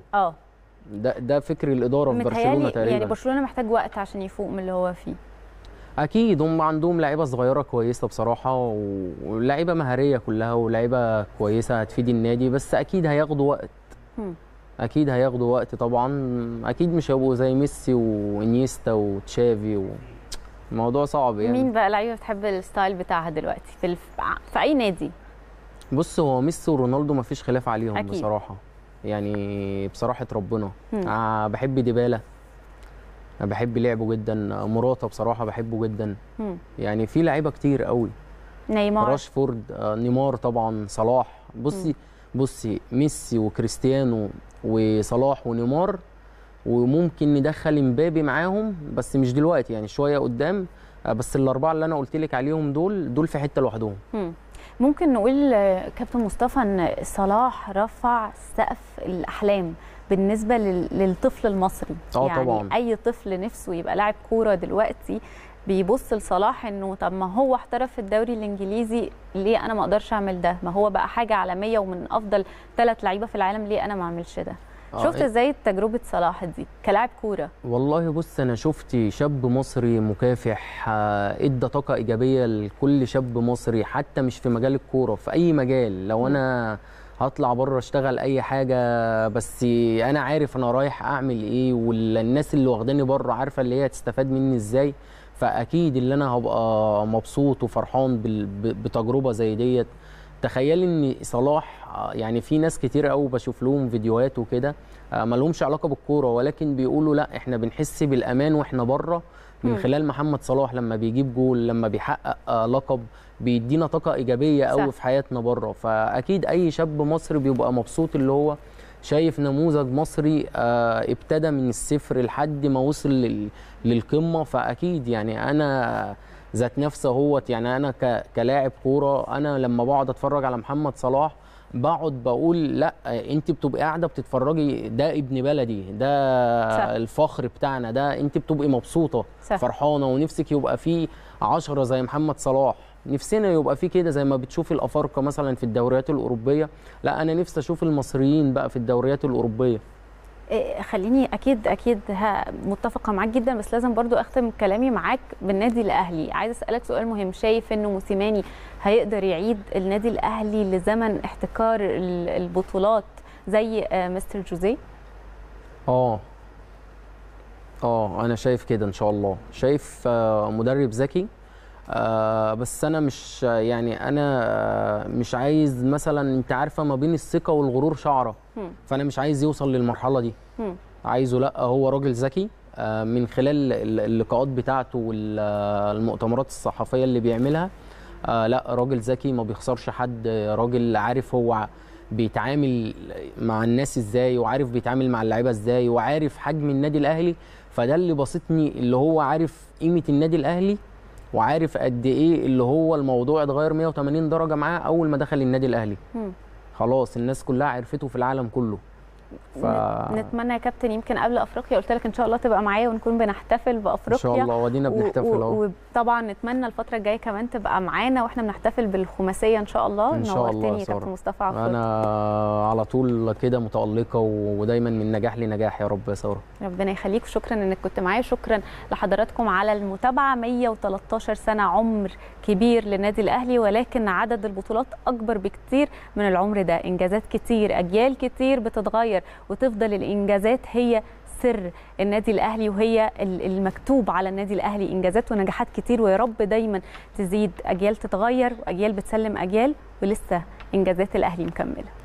ده فكر الاداره في برشلونه تقريبا. يعني برشلونه محتاج وقت عشان يفوق من اللي هو فيه. اكيد هم عندهم لعيبه صغيره كويسه بصراحه، ولاعيبه مهاريه كلها، ولاعيبه كويسه هتفيد النادي، بس اكيد هياخدوا وقت. اكيد هياخدوا وقت طبعا. اكيد مش هيبقوا زي ميسي وانيستا وتشافي الموضوع صعب يعني. مين بقى لعيبه بتحب الستايل بتاعها دلوقتي في اي نادي؟ بص، هو ميسي ورونالدو ما فيش خلاف عليهم أكيد. بصراحه، يعني بصراحه ربنا. بحب ديبالا، بحب لعبه جدا. موراتا بصراحه بحبه جدا. يعني في لعيبه كتير قوي، نيمار، راشفورد، نيمار طبعا، صلاح. بصي ميسي وكريستيانو وصلاح ونيمار، وممكن ندخل امبابي معاهم بس مش دلوقتي، يعني شويه قدام. بس الاربعه اللي انا قلت لك عليهم دول في حته لوحدهم. ممكن نقول كابتن مصطفى ان صلاح رفع سقف الاحلام بالنسبه للطفل المصري. يعني طبعا اي طفل نفسه يبقى لاعب كوره دلوقتي بيبص لصلاح انه طب ما هو احترف في الدوري الانجليزي، ليه انا ما اقدرش اعمل ده؟ ما هو بقى حاجه عالميه ومن افضل 3 لعيبه في العالم، ليه انا ما اعملش ده؟ شفت ازاي تجربه صلاح دي كلاعب كوره؟ والله بص، انا شفت شاب مصري مكافح، ادى طاقه ايجابيه لكل شاب مصري، حتى مش في مجال الكوره، في اي مجال. لو انا هطلع بره اشتغل اي حاجه، بس انا عارف انا رايح اعمل ايه، والناس اللي واخداني بره عارفه اللي هي هتستفاد مني ازاي، فاكيد اللي انا هبقى مبسوط وفرحان بتجربه زي ديت. تخيل ان صلاح، يعني في ناس كتير قوي بشوف لهم فيديوهات وكده ما لهمش علاقه بالكوره، ولكن بيقولوا لا احنا بنحس بالامان واحنا بره من خلال محمد صلاح، لما بيجيب جول، لما بيحقق لقب، بيدينا طاقه ايجابيه قوي في حياتنا بره. فاكيد اي شاب مصري بيبقى مبسوط اللي هو شايف نموذج مصري ابتدى من الصفر لحد ما وصل للقمه. فاكيد يعني انا ذات نفسه اهوت، يعني انا كلاعب كوره، انا لما بقعد اتفرج على محمد صلاح بقعد بقول لا، انت بتبقي قاعده بتتفرجي، ده ابن بلدي، ده صح. الفخر بتاعنا ده، انت بتبقي مبسوطه صح. فرحانه، ونفسك يبقى فيه 10 زي محمد صلاح. نفسنا يبقى فيه كده، زي ما بتشوف الافارقه مثلا في الدوريات الاوروبيه، لا انا نفسي اشوف المصريين بقى في الدوريات الاوروبيه. خليني اكيد متفقه معاك جدا، بس لازم برضو اختم كلامي معاك بالنادي الاهلي. عايز اسالك سؤال مهم، شايف انه موسيماني هيقدر يعيد النادي الاهلي لزمن احتكار البطولات زي مستر جوزيه؟ انا شايف كده ان شاء الله، شايف مدرب ذكي، بس انا مش، يعني انا مش عايز مثلا، انت عارفه ما بين الثقه والغرور شعره، فانا مش عايز يوصل للمرحله دي. عايزه، لا هو راجل ذكي من خلال اللقاءات بتاعته والمؤتمرات الصحفيه اللي بيعملها، لا راجل ذكي ما بيخسرش حد، راجل عارف هو بيتعامل مع الناس ازاي، وعارف بيتعامل مع اللعيبه ازاي، وعارف حجم النادي الاهلي. فده اللي بسطني، اللي هو عارف قيمه النادي الاهلي، وعارف قد ايه اللي هو الموضوع اتغير 180 درجه معاه اول ما دخل النادي الاهلي. خلاص الناس كلها عرفته في العالم كله. نتمنى يا كابتن يمكن قبل افريقيا قلت لك ان شاء الله تبقى معايا ونكون بنحتفل بافريقيا ان شاء الله، ودينا بنحتفل وطبعا نتمنى الفتره الجايه كمان تبقى معانا واحنا بنحتفل بالخماسيه ان شاء الله. ان شاء الله يا كابتن مصطفى عفو. انا على طول كده متالقه، ودايما من نجاح لنجاح يا رب يا ساره. ربنا يخليك، شكرا انك كنت معايا، شكرا لحضراتكم على المتابعه. 113 سنه عمر كبير للنادي الاهلي، ولكن عدد البطولات اكبر بكتير من العمر ده. انجازات كتير، اجيال كتير بتتغير، وتفضل الانجازات هي سر النادي الاهلي، وهي المكتوب على النادي الاهلي انجازات ونجاحات كتير، ويا رب دايما تزيد، اجيال تتغير واجيال بتسلم اجيال، ولسه انجازات الاهلي مكمله.